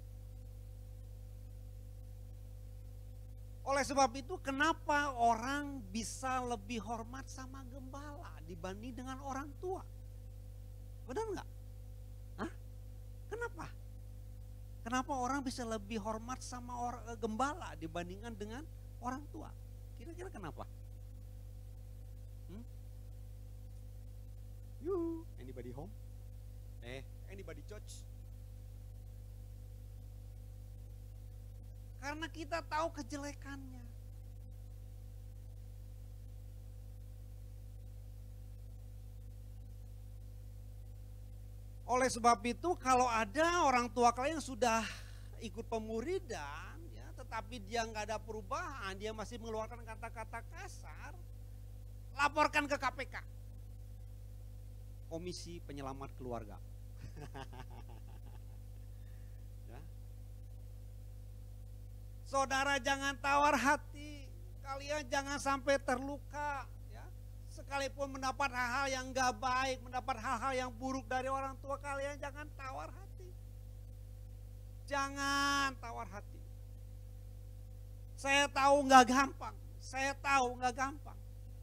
Oleh sebab itu kenapa orang bisa lebih hormat sama gembala dibanding dengan orang tua? Benar nggak? Hah? Kenapa? Kenapa orang bisa lebih hormat sama gembala dibandingkan dengan orang tua? Kira-kira kenapa? You, anybody home? Anybody church? Karena kita tahu kejelekannya. Oleh sebab itu kalau ada orang tua kalian yang sudah ikut pemuridan, ya, tetapi dia nggak ada perubahan, dia masih mengeluarkan kata-kata kasar, laporkan ke KPK. Komisi Penyelamat Keluarga. Ya. Saudara jangan tawar hati, kalian jangan sampai terluka. Sekalipun mendapat hal-hal yang gak baik, mendapat hal-hal yang buruk dari orang tua kalian, jangan tawar hati. Jangan tawar hati. Saya tahu gak gampang, saya tahu gak gampang.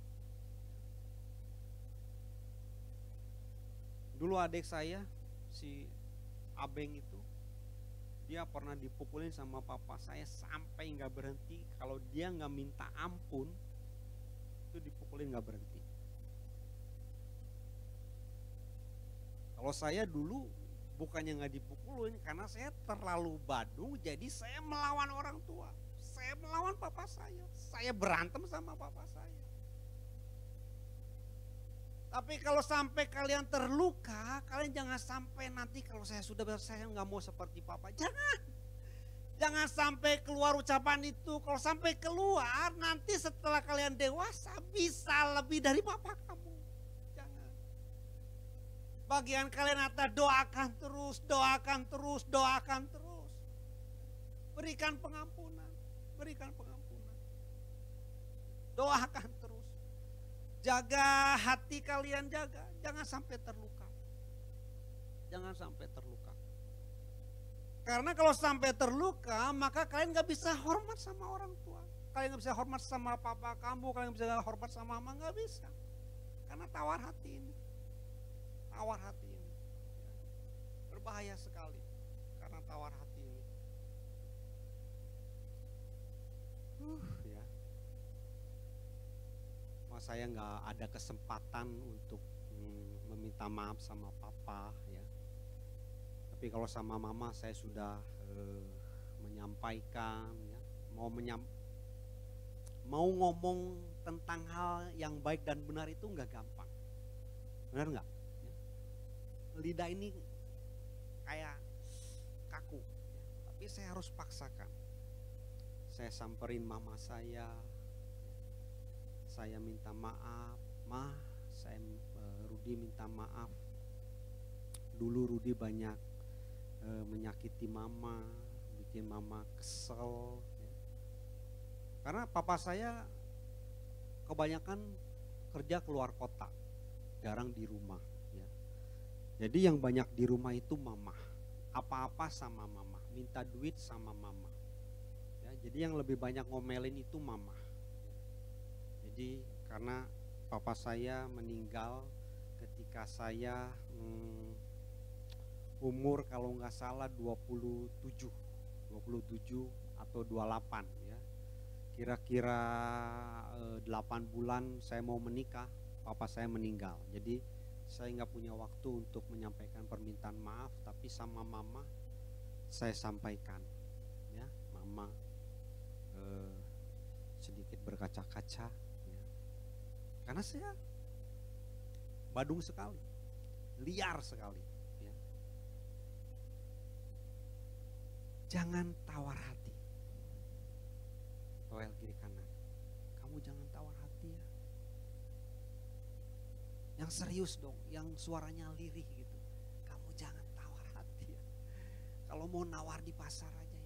Dulu adik saya, si Abeng itu, dia pernah dipukulin sama papa saya sampai gak berhenti. Kalau dia gak minta ampun, itu dipukulin gak berhenti. Kalau saya dulu bukannya nggak dipukulin, karena saya terlalu badung, jadi saya melawan orang tua. Saya melawan papa saya berantem sama papa saya. Tapi kalau sampai kalian terluka, kalian jangan sampai nanti kalau saya sudah besar, saya nggak mau seperti papa. Jangan sampai keluar ucapan itu. Kalau sampai keluar, nanti setelah kalian dewasa bisa lebih dari papa kamu. Bagian kalian atas doakan terus, doakan terus, doakan terus. Berikan pengampunan, berikan pengampunan. Doakan terus. Jaga hati kalian, jaga. Jangan sampai terluka. Jangan sampai terluka. Karena kalau sampai terluka, maka kalian gak bisa hormat sama orang tua. Kalian gak bisa hormat sama papa kamu, kalian gak bisa hormat sama mama, gak bisa. Karena tawar hati ini. Tawar hati ini berbahaya sekali karena tawar hati ini. Ya. Mas saya nggak ada kesempatan untuk meminta maaf sama papa, ya. Tapi kalau sama mama saya sudah menyampaikan, ya, mau ngomong tentang hal yang baik dan benar itu nggak gampang, benar nggak? Lidah ini kayak kaku, tapi saya harus paksakan. Saya samperin mama saya minta maaf, Rudi minta maaf. Dulu Rudi banyak menyakiti mama, bikin mama kesel. Ya. Karena papa saya kebanyakan kerja keluar kota, jarang di rumah. Jadi yang banyak di rumah itu mama, apa-apa sama mama, minta duit sama mama. Ya, jadi yang lebih banyak ngomelin itu mama. Jadi karena papa saya meninggal ketika saya umur kalau nggak salah 27 atau 28, ya. Kira-kira 8 bulan saya mau menikah, papa saya meninggal. Jadi saya nggak punya waktu untuk menyampaikan permintaan maaf, tapi sama mama saya sampaikan, ya. Mama sedikit berkaca-kaca, ya. Karena saya badung sekali, liar sekali, ya. Jangan tawar hati, toel kiri kanan, kamu jangan tawar hati, ya. Yang serius dong, yang suaranya lirih gitu. Kamu jangan tawar hati, ya. Kalau mau nawar di pasar aja,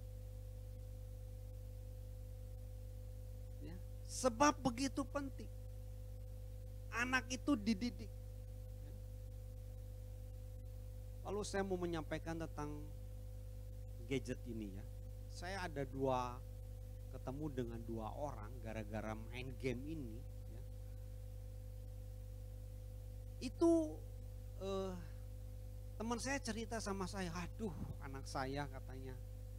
ya. Sebab begitu penting. Anak itu dididik. Lalu saya mau menyampaikan tentang gadget ini, ya. Saya ada ketemu dengan 2 orang gara-gara main game ini. Itu teman saya cerita sama saya, aduh anak saya katanya,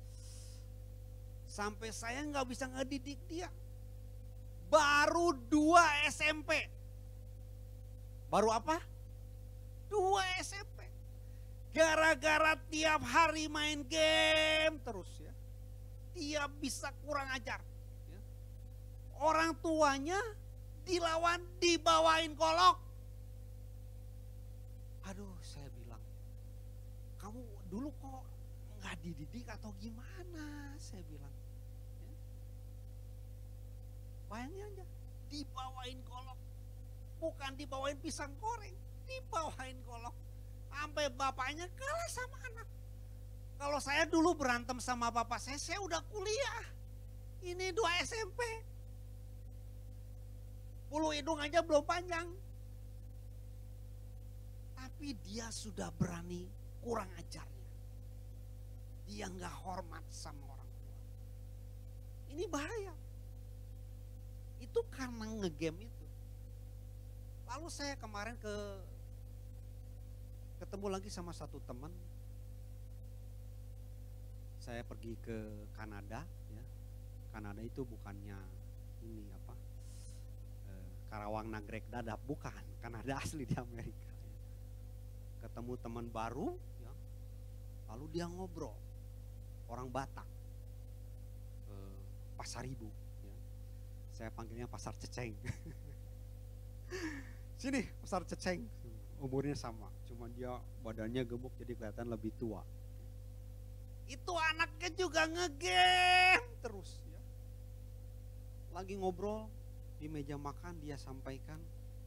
sampai saya nggak bisa ngedidik dia. Baru 2 SMP. Baru apa? 2 SMP. Gara-gara tiap hari main game terus, ya. dia bisa kurang ajar. Ya. Orang tuanya dilawan, dibawain golok. Aduh, saya bilang, kamu dulu kok nggak dididik atau gimana? Saya bilang. Ya. Bayangin aja, dibawain golok. Bukan dibawain pisang goreng, dibawain golok. Sampai bapaknya kalah sama anak. Kalau saya dulu berantem sama bapak saya udah kuliah. Ini 2 SMP. Bulu hidung aja belum panjang. Tapi dia sudah berani kurang ajarnya. Dia nggak hormat sama orang tua. Ini bahaya. Itu karena ngegame itu. Lalu saya kemarin ketemu lagi sama satu teman. Saya pergi ke Kanada, ya. Kanada itu bukannya ini apa? Karawang Nagrek Dadap, bukan. Kanada asli di Amerika. Ya. Ketemu teman baru, ya. Lalu dia ngobrol. Orang Batak. Pasar Ibu, ya. Saya panggilnya Pasar Ceceng. Sini Pasar Ceceng, umurnya sama, cuman dia badannya gemuk jadi kelihatan lebih tua. Itu anaknya juga ngegame terus. Ya. Lagi ngobrol di meja makan dia sampaikan,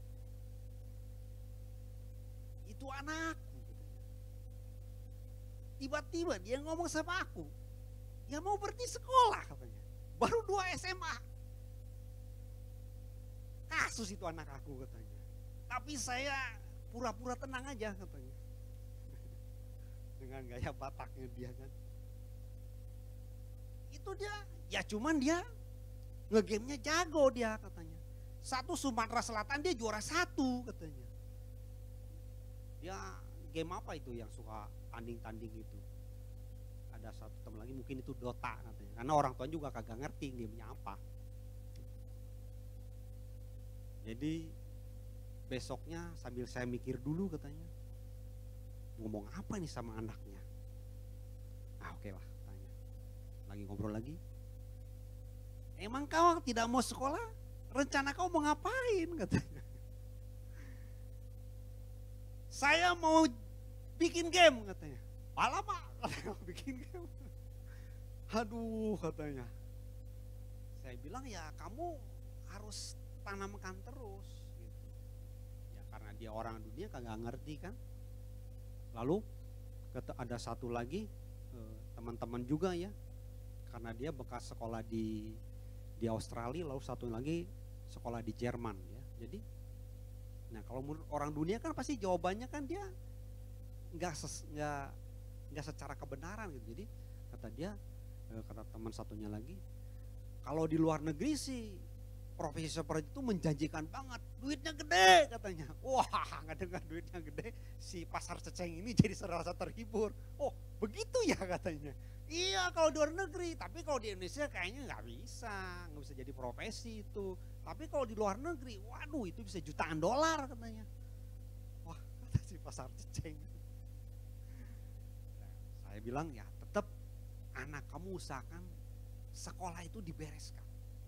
itu anakku. Tiba-tiba dia ngomong sama aku, dia mau berhenti sekolah katanya, baru 2 SMA. Kasus itu anak aku katanya. Tapi saya pura-pura tenang aja katanya. Dengan gaya Bataknya dia kan. Itu dia, ya cuman dia ngegamenya jago dia katanya. Satu Sumatera Selatan dia juara 1 katanya. Ya game apa itu yang suka tanding-tanding itu. Ada satu teman lagi mungkin itu Duta katanya. Karena orang tua juga kagak ngerti gamenya apa. Jadi besoknya sambil saya mikir dulu katanya, ngomong apa nih sama anaknya. Oke lah tanya. Lagi ngobrol lagi. Emang kau tidak mau sekolah? Rencana kau mau ngapain katanya. Saya mau bikin game katanya. Alamak, katanya, bikin game. Aduh katanya. Saya bilang ya kamu harus tanamkan terus. Karena dia orang dunia kagak ngerti kan. Lalu ada satu lagi teman-teman juga ya, karena dia bekas sekolah di Australia, lalu satu lagi sekolah di Jerman ya. Jadi, nah kalau menurut orang dunia kan pasti jawabannya kan dia nggak secara kebenaran gitu. Jadi kata teman satunya lagi, kalau di luar negeri sih profesi seperti itu menjanjikan banget, duitnya gede katanya. Wah, nggak dengar duitnya gede, si Pasar Ceceng ini jadi serasa terhibur. Oh, begitu ya katanya. Iya kalau di luar negeri, tapi kalau di Indonesia kayaknya nggak bisa jadi profesi itu. Tapi kalau di luar negeri, waduh itu bisa jutaan dolar katanya. Wah, kata si Pasar Ceceng. Nah, saya bilang ya tetap anak kamu usahakan sekolah itu dibereskan.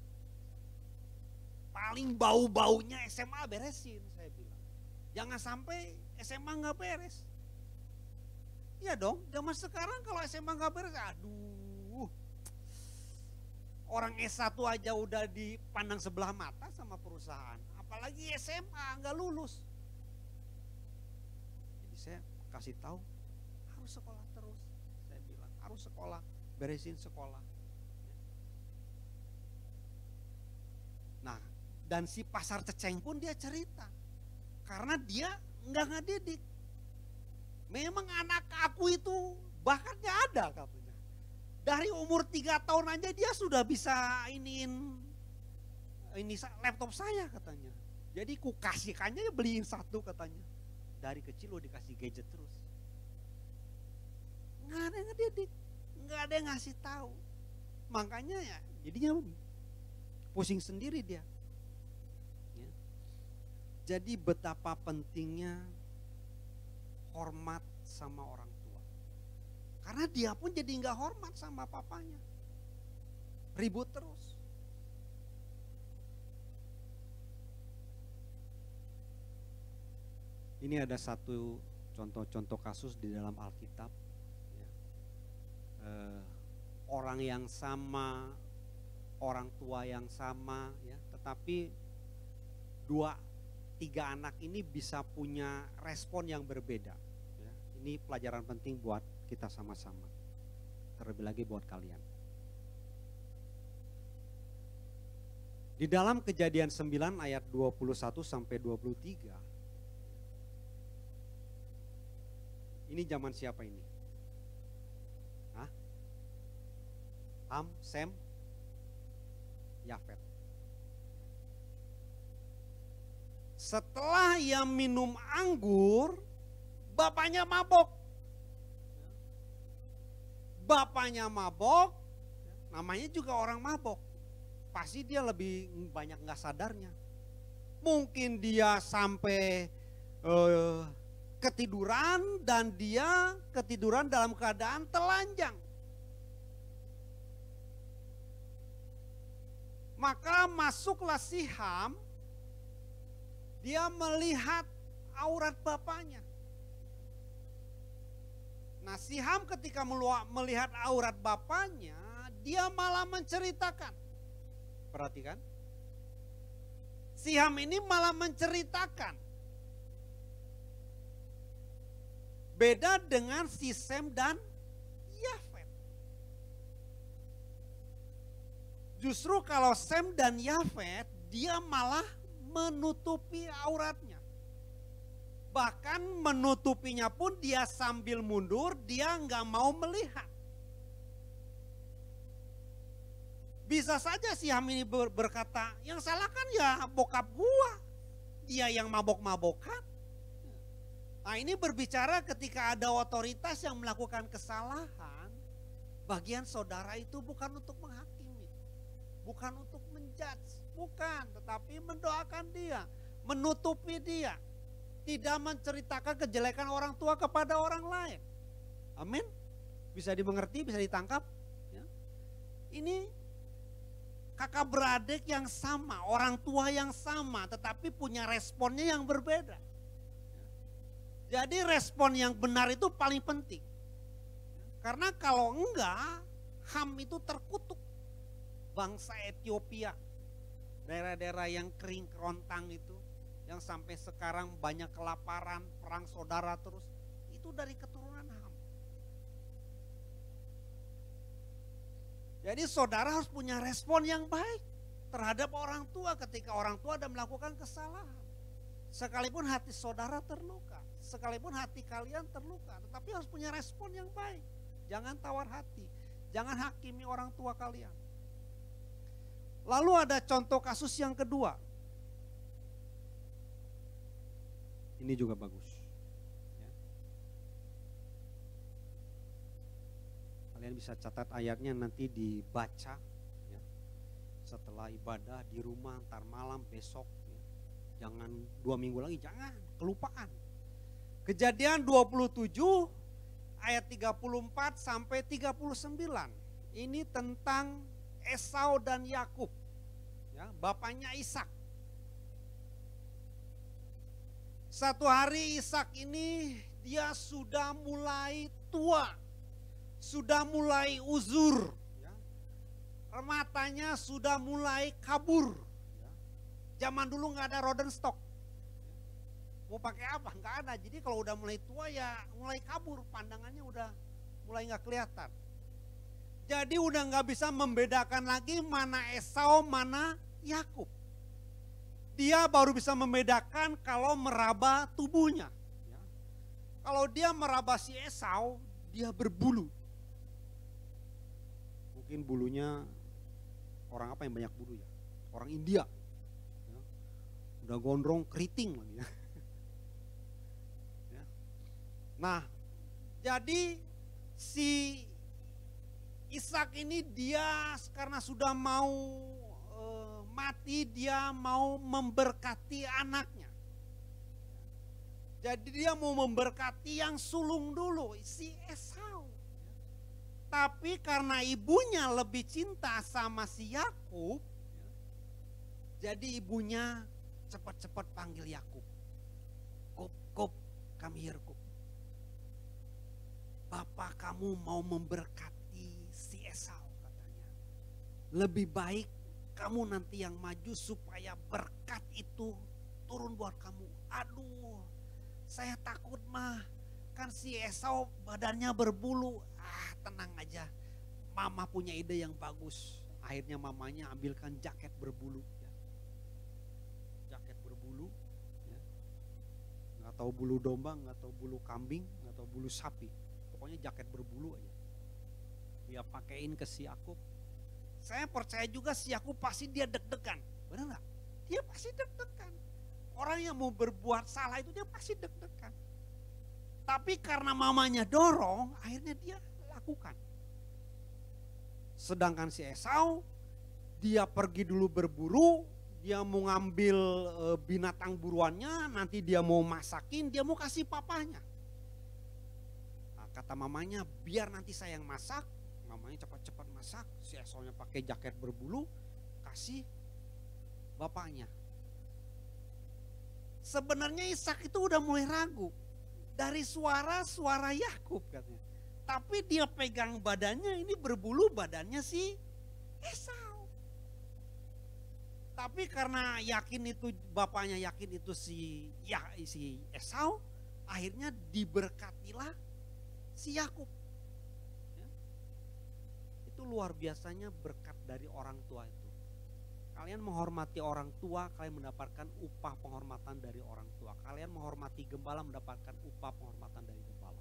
Paling bau-baunya SMA beresin, saya bilang. Jangan sampai SMA nggak beres. Iya dong, zaman sekarang kalau SMA nggak beres, aduh. Orang S1 aja udah dipandang sebelah mata sama perusahaan. Apalagi SMA nggak lulus. Jadi saya kasih tahu, harus sekolah terus. Saya bilang, harus sekolah, beresin sekolah. Nah, dan si Pasar Ceceng pun dia cerita. Karena dia nggak ngedidik. Memang anak aku itu bakatnya ada katanya. Dari umur 3 tahun aja dia sudah bisa ini laptop saya katanya. Jadi ku kasihkannya beliin 1 katanya. Dari kecil lo dikasih gadget terus. Nggak ada yang ngedidik. Nggak ada yang ngasih tahu. Makanya ya jadinya pusing sendiri dia. Jadi betapa pentingnya hormat sama orang tua. Karena dia pun jadi nggak hormat sama papanya. ribut terus. Ini ada satu contoh-contoh kasus di dalam Alkitab. Orang yang sama, orang tua yang sama, ya, tetapi 2-3 anak ini bisa punya respon yang berbeda. Ya. Ini pelajaran penting buat kita sama-sama, terlebih lagi buat kalian. Di dalam Kejadian 9 ayat 21 sampai 23, ini zaman siapa ini? Hah? Ham, Sem, Yafet. Setelah ia minum anggur, bapaknya mabok. Bapaknya mabok, namanya juga orang mabok. Pasti dia lebih banyak gak sadarnya. Mungkin dia sampai ketiduran dan dia ketiduran dalam keadaan telanjang. Maka masuklah si Ham, dia melihat aurat bapaknya. Nah, si Ham ketika melihat aurat bapaknya, dia malah menceritakan. Perhatikan. Si Ham ini malah menceritakan. Beda dengan si Sem dan Yafet. Justru kalau Sem dan Yafet, dia malah menutupi auratnya. Bahkan menutupinya pun dia sambil mundur, dia nggak mau melihat. Bisa saja si Ham ini berkata, yang salah kan ya bokap gua. Dia yang mabok-mabokan. Nah, ini berbicara ketika ada otoritas yang melakukan kesalahan, bagian saudara itu bukan untuk menghakimi, bukan untuk menjudge, bukan, tetapi mendoakan dia, menutupi dia, tidak menceritakan kejelekan orang tua kepada orang lain. Amin. Bisa dimengerti, bisa ditangkap. Ya. Ini kakak beradik yang sama, orang tua yang sama, tetapi punya responnya yang berbeda. Jadi respon yang benar itu paling penting. Karena kalau enggak, Ham itu terkutuk. Bangsa Ethiopia, daerah-daerah yang kering kerontang itu, yang sampai sekarang banyak kelaparan, perang saudara terus, itu dari keturunan Ham. Jadi saudara harus punya respon yang baik terhadap orang tua ketika orang tua ada melakukan kesalahan. Sekalipun hati saudara terluka, sekalipun hati kalian terluka, tetapi harus punya respon yang baik. Jangan tawar hati, jangan hakimi orang tua kalian. Lalu ada contoh kasus yang kedua. Ini juga bagus. Ya. Kalian bisa catat ayatnya nanti dibaca. Ya. Setelah ibadah di rumah, ntar malam, besok. Jangan 2 minggu lagi, jangan, kelupaan. Kejadian 27 ayat 34 sampai 39. Ini tentang Esau dan Yakub. Ya, bapaknya Ishak. Satu hari Ishak ini dia sudah mulai tua. Sudah mulai uzur. Ya. Matanya sudah mulai kabur. Zaman dulu nggak ada Rodenstock, mau pakai apa? Nggak ada. Jadi kalau udah mulai tua ya mulai kabur, pandangannya udah mulai nggak kelihatan. Jadi udah nggak bisa membedakan lagi mana Esau, mana Yakub. Dia baru bisa membedakan kalau meraba tubuhnya. Kalau dia meraba si Esau, dia berbulu. Mungkin bulunya orang apa yang banyak bulu ya? Orang India. Udah gondrong keriting lagi ya. Nah, jadi si Ishak ini dia karena sudah mau mati, dia mau memberkati anaknya. Jadi dia mau memberkati yang sulung dulu, si Esau. Tapi karena ibunya lebih cinta sama si Yakub, jadi ibunya cepat-cepat panggil Yakub. Kop, come here Kop. Bapak kamu mau memberkati si Esau katanya. Lebih baik kamu nanti yang maju supaya berkat itu turun buat kamu. Aduh, saya takut mah. Kan si Esau badannya berbulu. Tenang aja. Mama punya ide yang bagus. Akhirnya mamanya ambilkan jaket berbulu. Ya. Jaket berbulu. Ya. Nggak tahu bulu domba, nggak tahu bulu kambing, nggak tahu bulu sapi. Pokoknya jaket berbulu aja. Dia pakein ke si Yakub. Saya percaya juga si Yakub pasti dia deg-degan. Benar nggak? Dia pasti deg-degan. Orang yang mau berbuat salah itu dia pasti deg-degan. Tapi karena mamanya dorong, akhirnya dia lakukan. Sedangkan si Esau, dia pergi dulu berburu, dia mau ngambil binatang buruannya, nanti dia mau masakin, dia mau kasih papanya. Nah, kata mamanya, biar nanti saya yang masak. Mamanya cepat-cepat masak, si Esau-nya pakai jaket berbulu, kasih bapaknya. Sebenarnya Ishak itu udah mulai ragu. Dari suara Yakub katanya. Tapi dia pegang badannya, ini berbulu badannya si Esau. Tapi karena yakin itu, bapaknya yakin itu si Esau, akhirnya diberkatilah si Yakub. Ya. Itu luar biasanya berkat dari orang tua itu. Kalian menghormati orang tua, kalian mendapatkan upah penghormatan dari orang tua. Kalian menghormati gembala, mendapatkan upah penghormatan dari gembala.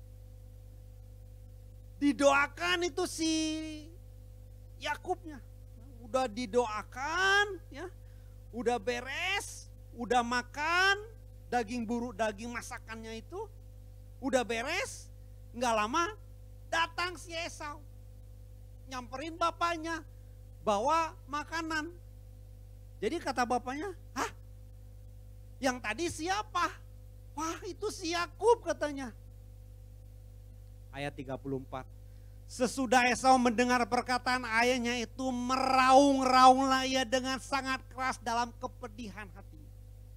Didoakan itu si Yakubnya. Udah didoakan, ya. Udah beres, udah makan daging masakannya itu. Udah beres, nggak lama datang si Esau. Nyamperin bapaknya, bawa makanan. Jadi kata bapaknya, hah? Yang tadi siapa? Wah, itu si Yakub katanya. Ayat 34. Sesudah Esau mendengar perkataan ayahnya itu, meraung-raunglah ia dengan sangat keras dalam kepedihan hatinya.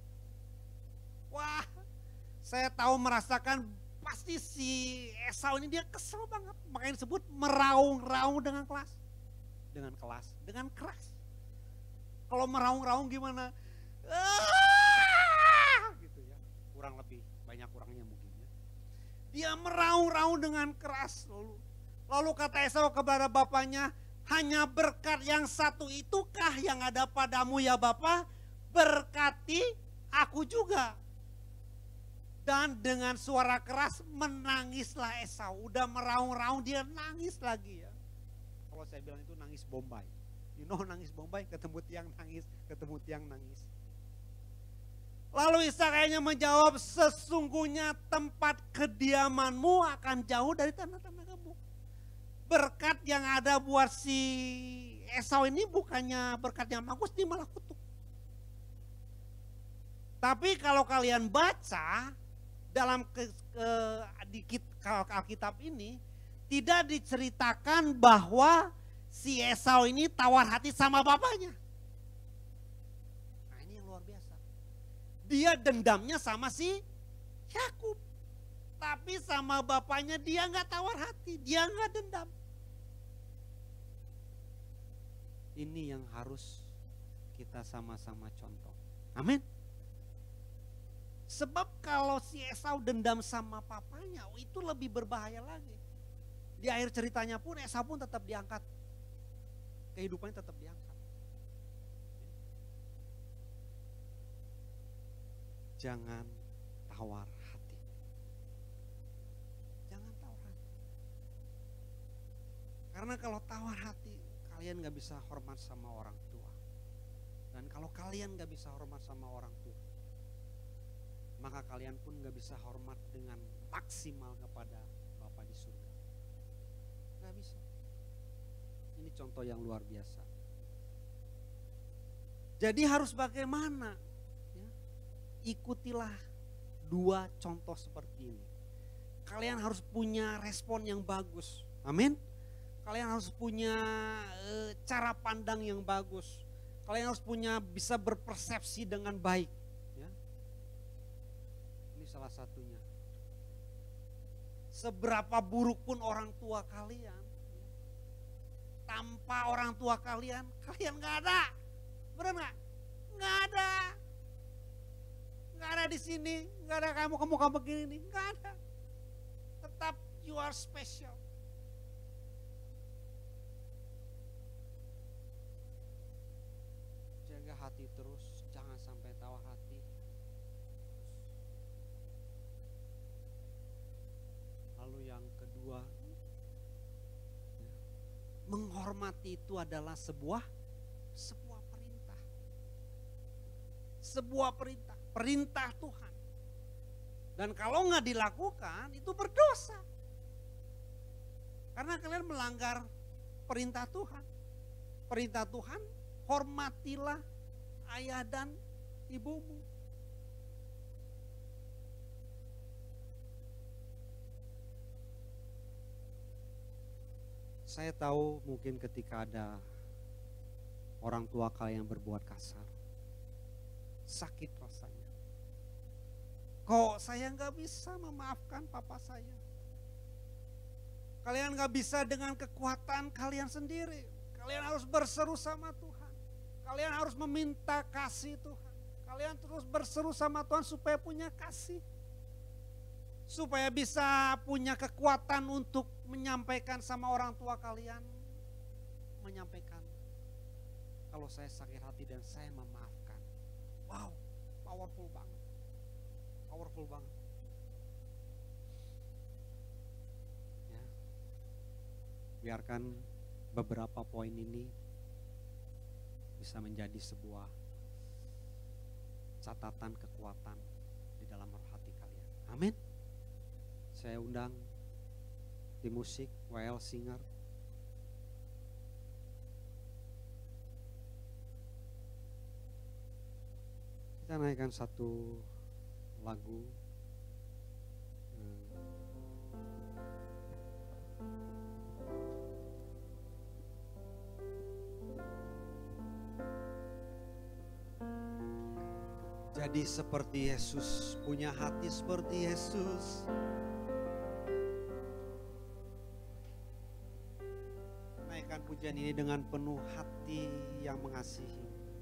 Wah, saya tahu merasakan pasti si Esau ini dia kesel banget. Makanya disebut meraung-raung dengan keras. Dengan keras. Kalau meraung-raung gimana? Gitu ya. Kurang lebih, banyak kurangnya mungkin ya. Dia meraung-raung dengan keras. Lalu kata Esau kepada bapaknya, hanya berkat yang satu itukah yang ada padamu ya Bapa? Berkati aku juga. Dan dengan suara keras menangislah Esau. Udah meraung-raung dia nangis lagi ya. Kalau saya bilang itu nangis Bombay. Nangis Bombay, ketemu tiang nangis. Lalu Ishak akhirnya menjawab, sesungguhnya tempat kediamanmu akan jauh dari tanah-tanah kamu. Berkat yang ada buat si Esau ini bukannya berkat yang bagus, dia malah kutuk. Tapi kalau kalian baca dalam di Alkitab ini, tidak diceritakan bahwa si Esau ini tawar hati sama bapaknya. Nah ini yang luar biasa. Dia dendamnya sama si Yakub. Tapi sama bapaknya dia nggak tawar hati, dia nggak dendam. Ini yang harus kita sama-sama contoh. Amin. Sebab kalau si Esau dendam sama papanya, itu lebih berbahaya lagi. Di akhir ceritanya pun Esau pun tetap diangkat. Kehidupannya tetap diangkat. Jangan tawar hati. Jangan tawar hati. Karena kalau tawar hati, kalian gak bisa hormat sama orang tua. Dan kalau kalian gak bisa hormat sama orang tua, maka kalian pun gak bisa hormat dengan maksimal kepada Bapa di surga. Gak bisa. Ini contoh yang luar biasa. Jadi harus bagaimana? Ya, ikutilah dua contoh seperti ini. Kalian harus punya respon yang bagus. Amin. Kalian harus punya cara pandang yang bagus. Kalian harus bisa berpersepsi dengan baik. Ya. Ini salah satunya. Seberapa buruk pun orang tua kalian, tanpa orang tua kalian gak ada. Benar gak? Gak ada. Gak ada di sini. Gak ada kamu begini. Gak ada. Tetap you are special. Jaga hati terus, jangan sampai tawa hati. Lalu yang kedua, menghormati itu adalah sebuah perintah. Sebuah perintah Tuhan. Dan kalau nggak dilakukan itu berdosa. Karena kalian melanggar perintah Tuhan. Perintah Tuhan, hormatilah ayah dan ibumu. Saya tahu mungkin ketika ada orang tua kalian yang berbuat kasar, sakit rasanya. Kok saya nggak bisa memaafkan papa saya? Kalian nggak bisa dengan kekuatan kalian sendiri. Kalian harus berseru sama Tuhan. Kalian harus meminta kasih Tuhan. Kalian terus berseru sama Tuhan supaya punya kasih. Supaya bisa punya kekuatan untuk menyampaikan sama orang tua kalian. Menyampaikan, kalau saya sakit hati dan saya memaafkan. Wow, powerful banget. Powerful banget. Ya. Biarkan beberapa poin ini bisa menjadi sebuah catatan kekuatan di dalam hati kalian. Amin. Saya undang tim musik, WL Singer. Kita naikkan satu lagu. Jadi seperti Yesus, punya hati seperti Yesus. Naikkan pujian ini dengan penuh hati yang mengasihi.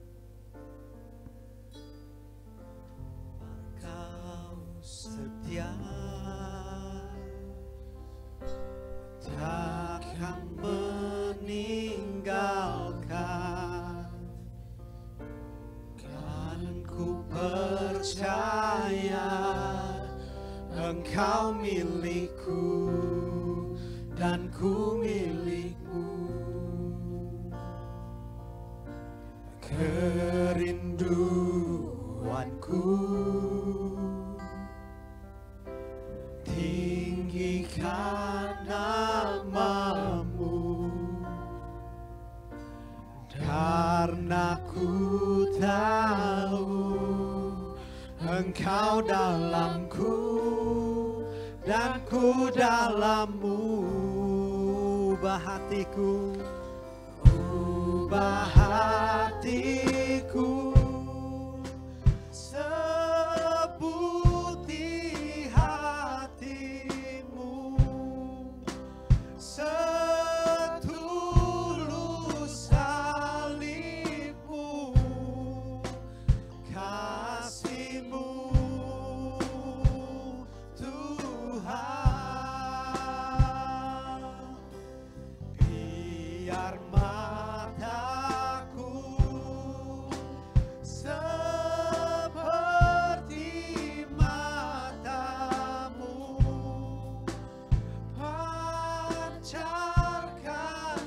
Kau setia, takkan meninggalkan, kan ku percaya Engkau milikku dan ku milikmu. Kerinduanku tinggikan namamu, karena ku tahu Engkau dalamku dan ku dalammu. Ubah hatiku, ubah hatiku seperti hatimu, setulus salibmu, kasihmu Tuhan. Biar mataku seperti matamu, pancarkan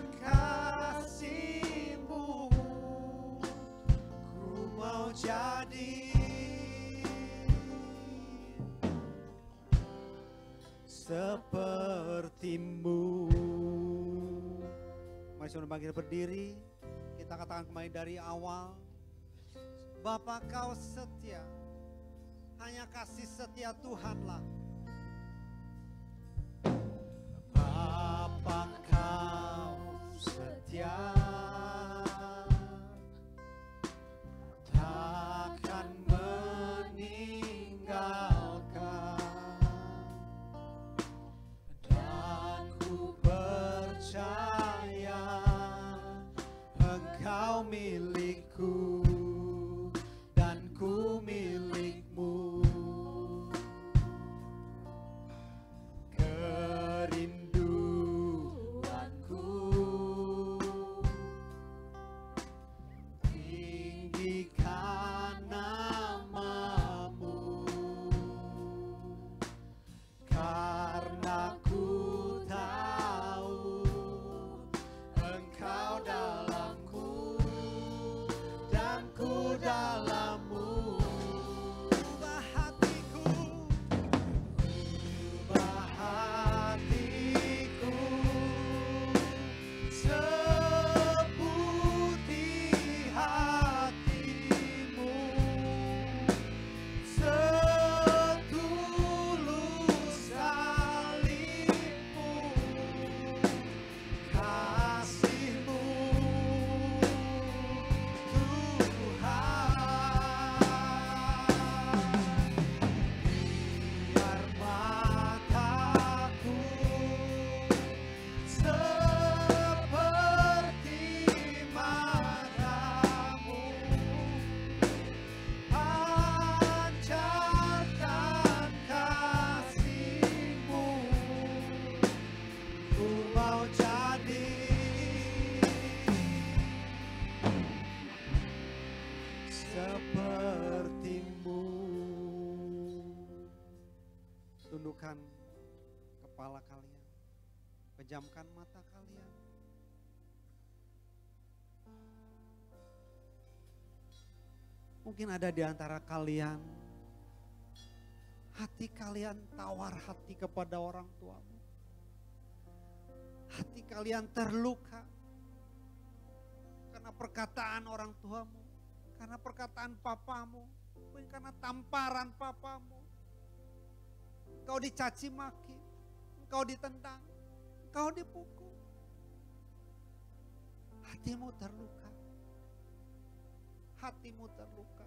kasihmu. Ku mau jadi sepertimu. Mari saudara bangkit berdiri. Kita katakan kembali dari awal. Bapa, Kau setia. Hanya kasih setia Tuhanlah. Bapa, Kau Pejamkan mata kalian. Mungkin ada di antara kalian, hati kalian tawar hati kepada orang tuamu. Hati kalian terluka karena perkataan orang tuamu, karena perkataan papamu, mungkin karena tamparan papamu. Engkau dicaci maki, engkau ditendang, engkau dipukul. Hatimu terluka. Hatimu terluka.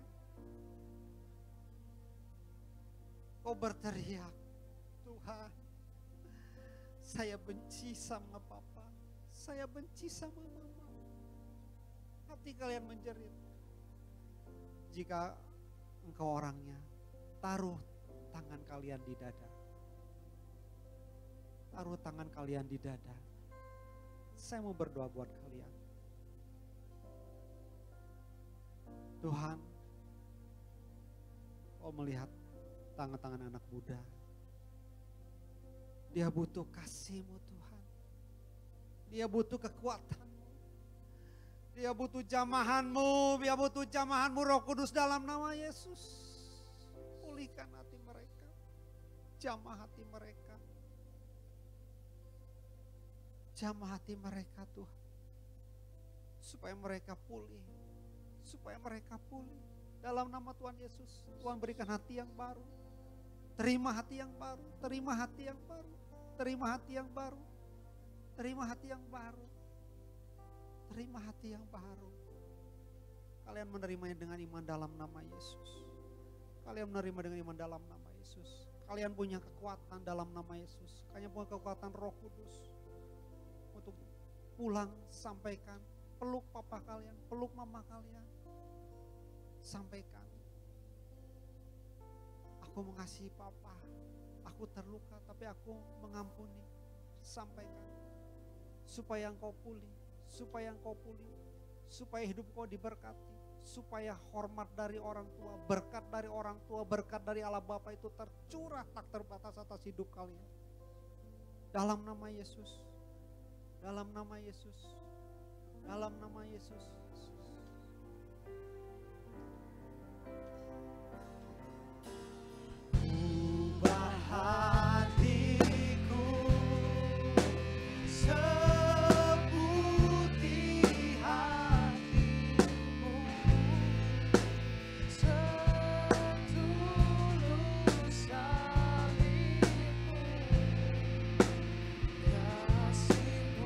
Kau berteriak, Tuhan, saya benci sama papa, saya benci sama mama. Hati kalian menjerit. Jika engkau orangnya, taruh tangan kalian di dada. Taruh tangan kalian di dada. Saya mau berdoa buat kalian. Tuhan, kau melihat tangan-tangan anak muda. Dia butuh kasih-Mu Tuhan. Dia butuh kekuatan-Mu. Dia butuh jamahan-Mu. Dia butuh jamahan-Mu Roh Kudus dalam nama Yesus. Pulihkan hati mereka. Jamah hati mereka. Jamah hati mereka Tuhan. Supaya mereka pulih. Supaya mereka pulih. Dalam nama Tuhan Yesus. Tuhan berikan hati yang baru. Terima hati yang baru. Terima hati yang baru. Terima hati yang baru. Terima hati yang baru. Terima hati yang baru. Kalian menerimanya dengan iman dalam nama Yesus. Kalian menerima dengan iman dalam nama Yesus. Kalian punya kekuatan dalam nama Yesus. Kalian punya kekuatan Roh Kudus. Untuk pulang sampaikan. Peluk papa kalian, peluk mama kalian. Sampaikan. Aku mengasihi papa. Aku terluka tapi aku mengampuni. Sampaikan. Supaya engkau pulih. Supaya engkau pulih. Supaya hidup kau diberkati. Supaya hormat dari orang tua, berkat dari orang tua, berkat dari Allah Bapa itu tercurah tak terbatas atas hidup kalian. Dalam nama Yesus. Dalam nama Yesus. Dalam nama Yesus. Ubah hatiku seputih hatimu, setulus salibmu, kasihmu.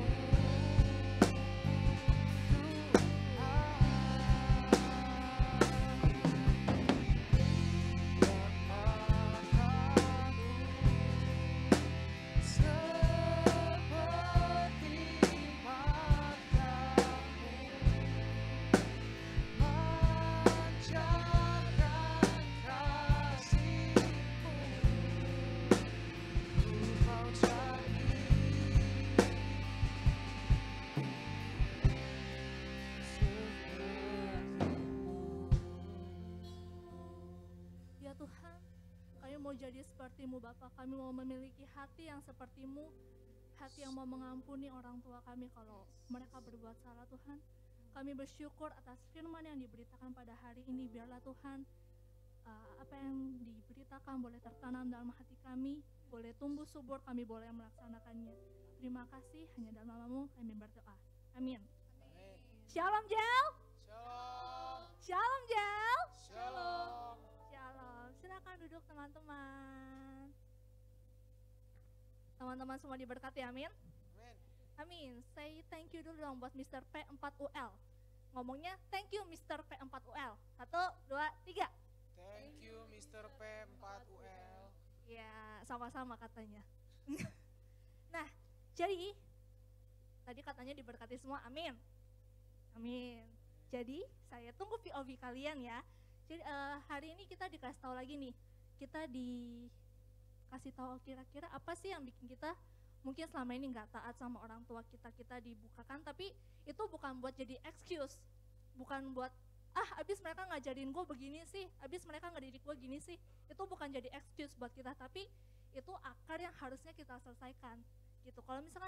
Ya Tuhan, kami mau jadi seperti-Mu Bapa, kami mau memiliki hati yang seperti-Mu, hati yang mau mengampuni orang tua kami kalau mereka berbuat salah Tuhan. Kami bersyukur atas firman yang diberitakan pada hari ini, biarlah Tuhan apa yang diberitakan boleh tertanam dalam hati kami, boleh tumbuh subur, kami boleh melaksanakannya. Terima kasih, hanya dalam nama-Mu kami berdoa. Amin. Shalom Jel. Shalom. Shalom Jel. Shalom. Shalom. Silakan duduk teman-teman. Teman-teman semua diberkati, amin. Amin. Amin. Say thank you dulu dong buat Mr. P4UL. Ngomongnya thank you Mr. P4UL. 1, 2, 3. Thank you Mr. P4UL. Ya, sama-sama katanya. Nah, jadi tadi katanya diberkati semua, amin. Amin. Jadi saya tunggu POV kalian ya. Jadi hari ini kita dikasih tahu lagi nih. Kita dikasih tahu kira-kira apa sih yang bikin kita mungkin selama ini nggak taat sama orang tua kita, kita dibukakan, tapi itu bukan buat jadi excuse, bukan buat abis mereka ngajarin gue begini sih, abis mereka ngedidik gue gini sih, itu bukan jadi excuse buat kita, tapi itu akar yang harusnya kita selesaikan gitu. Kalau misalkan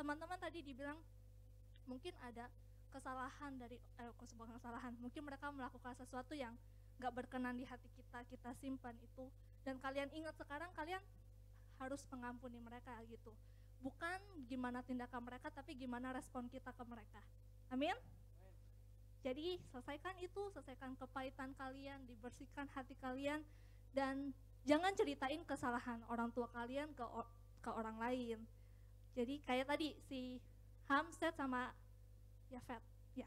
teman-teman tadi dibilang mungkin ada kesalahan dari bukan kesalahan, mungkin mereka melakukan sesuatu yang gak berkenan di hati kita, kita simpan itu, dan kalian ingat sekarang kalian harus mengampuni mereka gitu. Bukan gimana tindakan mereka, tapi gimana respon kita ke mereka. Amin. Jadi selesaikan itu, selesaikan kepahitan kalian, dibersihkan hati kalian, dan jangan ceritain kesalahan orang tua kalian ke orang lain. Jadi kayak tadi si Hamset sama Yafet,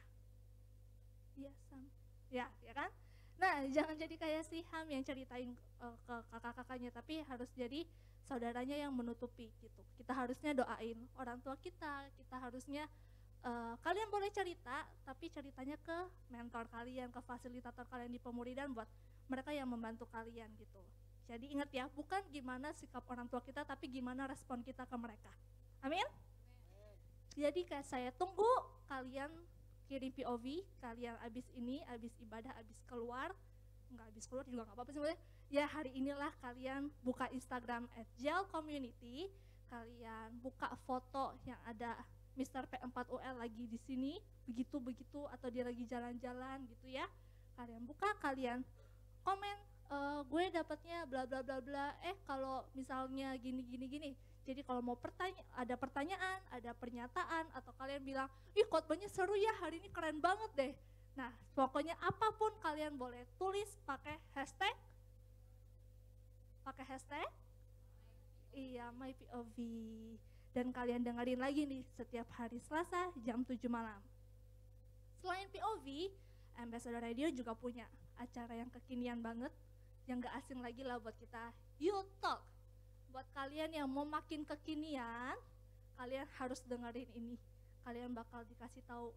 ya kan? Nah, jangan jadi kayak si Ham yang ceritain ke kakak-kakaknya, tapi harus jadi saudaranya yang menutupi gitu. Kita harusnya doain orang tua kita harusnya kalian boleh cerita, tapi ceritanya ke mentor kalian, ke fasilitator kalian di pemuridan buat mereka yang membantu kalian gitu. Jadi ingat ya, bukan gimana sikap orang tua kita, tapi gimana respon kita ke mereka. Amin? Jadi kayak saya tunggu kalian kirim POV, kalian abis ibadah, abis keluar juga gak apa-apa sebenarnya. Ya hari inilah kalian buka Instagram @jail_community, kalian buka foto yang ada Mr. P4UL lagi di sini, begitu atau dia lagi jalan-jalan gitu ya. Kalian buka, kalian komen, gue dapatnya bla bla bla bla. Kalau misalnya gini. Jadi kalau mau ada pertanyaan, ada pernyataan, atau kalian bilang, ih khotbahnya seru ya, hari ini keren banget deh. Nah, pokoknya apapun kalian boleh tulis pakai hashtag. Iya, my POV. Dan kalian dengerin lagi nih setiap hari Selasa jam 7 malam. Selain POV, Ambassador Radio juga punya acara yang kekinian banget, yang gak asing lagi lah buat kita, Youth Talk. Buat kalian yang mau makin kekinian, kalian harus dengerin ini. Kalian bakal dikasih tahu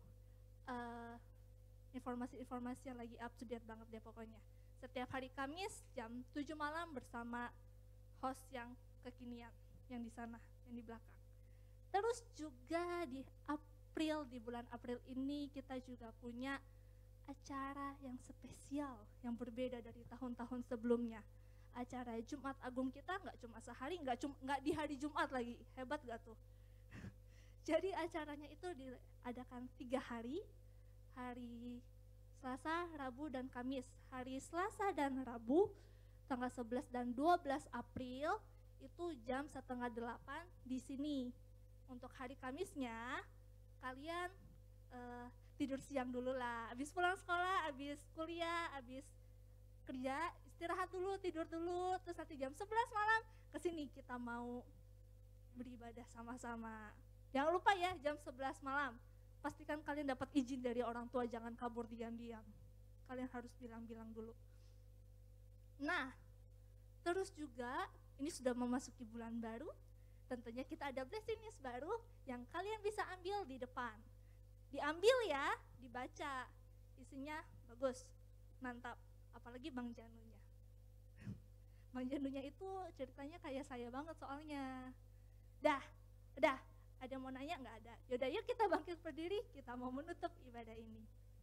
informasi-informasi yang lagi up to date banget deh pokoknya. Setiap hari Kamis jam 7 malam bersama host yang kekinian, yang di sana, yang di belakang. Terus juga di bulan April ini kita juga punya acara yang spesial, yang berbeda dari tahun-tahun sebelumnya. Acara Jumat Agung kita nggak cuma sehari, nggak di hari Jumat lagi, hebat gak tuh? Jadi acaranya itu diadakan 3 hari, hari Selasa, Rabu, dan Kamis. Hari Selasa dan Rabu, tanggal 11 dan 12 April, itu jam 7:30 di sini. Untuk hari Kamisnya, kalian tidur siang dulu lah. Habis pulang sekolah, habis kuliah, habis kerja, istirahat dulu, tidur dulu. Terus nanti jam 11 malam kesini kita mau beribadah sama-sama. Jangan lupa ya, jam 11 malam. Pastikan kalian dapat izin dari orang tua, jangan kabur diam-diam. Kalian harus bilang-bilang dulu. Nah, terus juga ini sudah memasuki bulan baru. Tentunya kita ada blessing news baru yang kalian bisa ambil di depan. Diambil ya, dibaca. Isinya bagus, mantap. Apalagi Bang Janunya. Bang Janunya itu ceritanya kayak saya banget soalnya. Udah, ada mau nanya nggak ada? Yaudah yuk kita bangkit berdiri, kita mau menutup ibadah ini.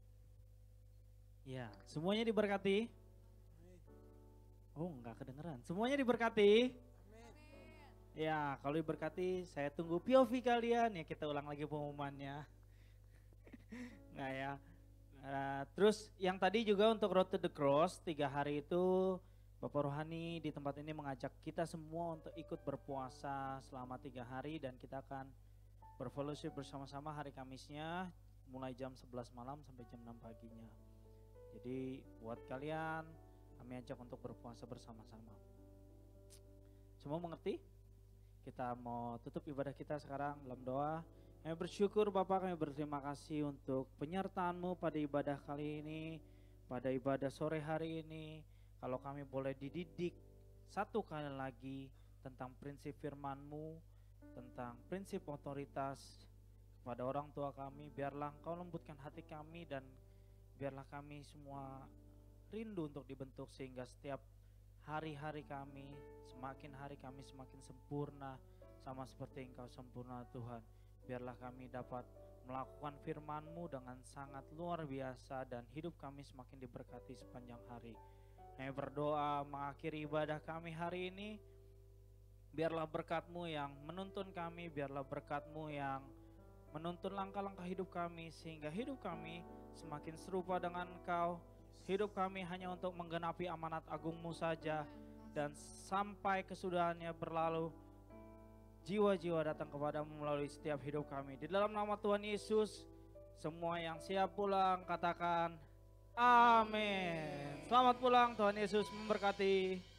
Ya, semuanya diberkati. Oh, enggak kedengeran. Semuanya diberkati. Ya, kalau diberkati, saya tunggu POV kalian. Ya, kita ulang lagi pengumumannya. Nggak ya. Terus yang tadi juga untuk Road to the Cross, 3 hari itu Bapak Rohani di tempat ini mengajak kita semua untuk ikut berpuasa selama 3 hari. Dan kita akan berfellowship bersama-sama hari Kamisnya, mulai jam 11 malam sampai jam 6 paginya. Jadi buat kalian, kami ajak untuk berpuasa bersama-sama. Semua mengerti? Kita mau tutup ibadah kita sekarang dalam doa. Kami bersyukur Bapak, kami berterima kasih untuk penyertaan-Mu pada ibadah kali ini, pada ibadah sore hari ini. Kalau kami boleh dididik satu kali lagi tentang prinsip firman-Mu, tentang prinsip otoritas kepada orang tua kami, biarlah Engkau lembutkan hati kami dan biarlah kami semua rindu untuk dibentuk sehingga setiap hari-hari kami, semakin hari kami semakin sempurna sama seperti Engkau sempurna Tuhan. Biarlah kami dapat melakukan firman-Mu dengan sangat luar biasa dan hidup kami semakin diberkati sepanjang hari. Kami berdoa mengakhiri ibadah kami hari ini, Biarlah berkat-Mu yang menuntun kami, biarlah berkat-Mu yang menuntun langkah-langkah hidup kami, sehingga hidup kami semakin serupa dengan Engkau. Hidup kami hanya untuk menggenapi amanat agung-Mu saja, dan sampai kesudahannya berlalu, jiwa-jiwa datang kepadamu melalui setiap hidup kami. Di dalam nama Tuhan Yesus, semua yang siap pulang katakan amin. Selamat pulang, Tuhan Yesus memberkati.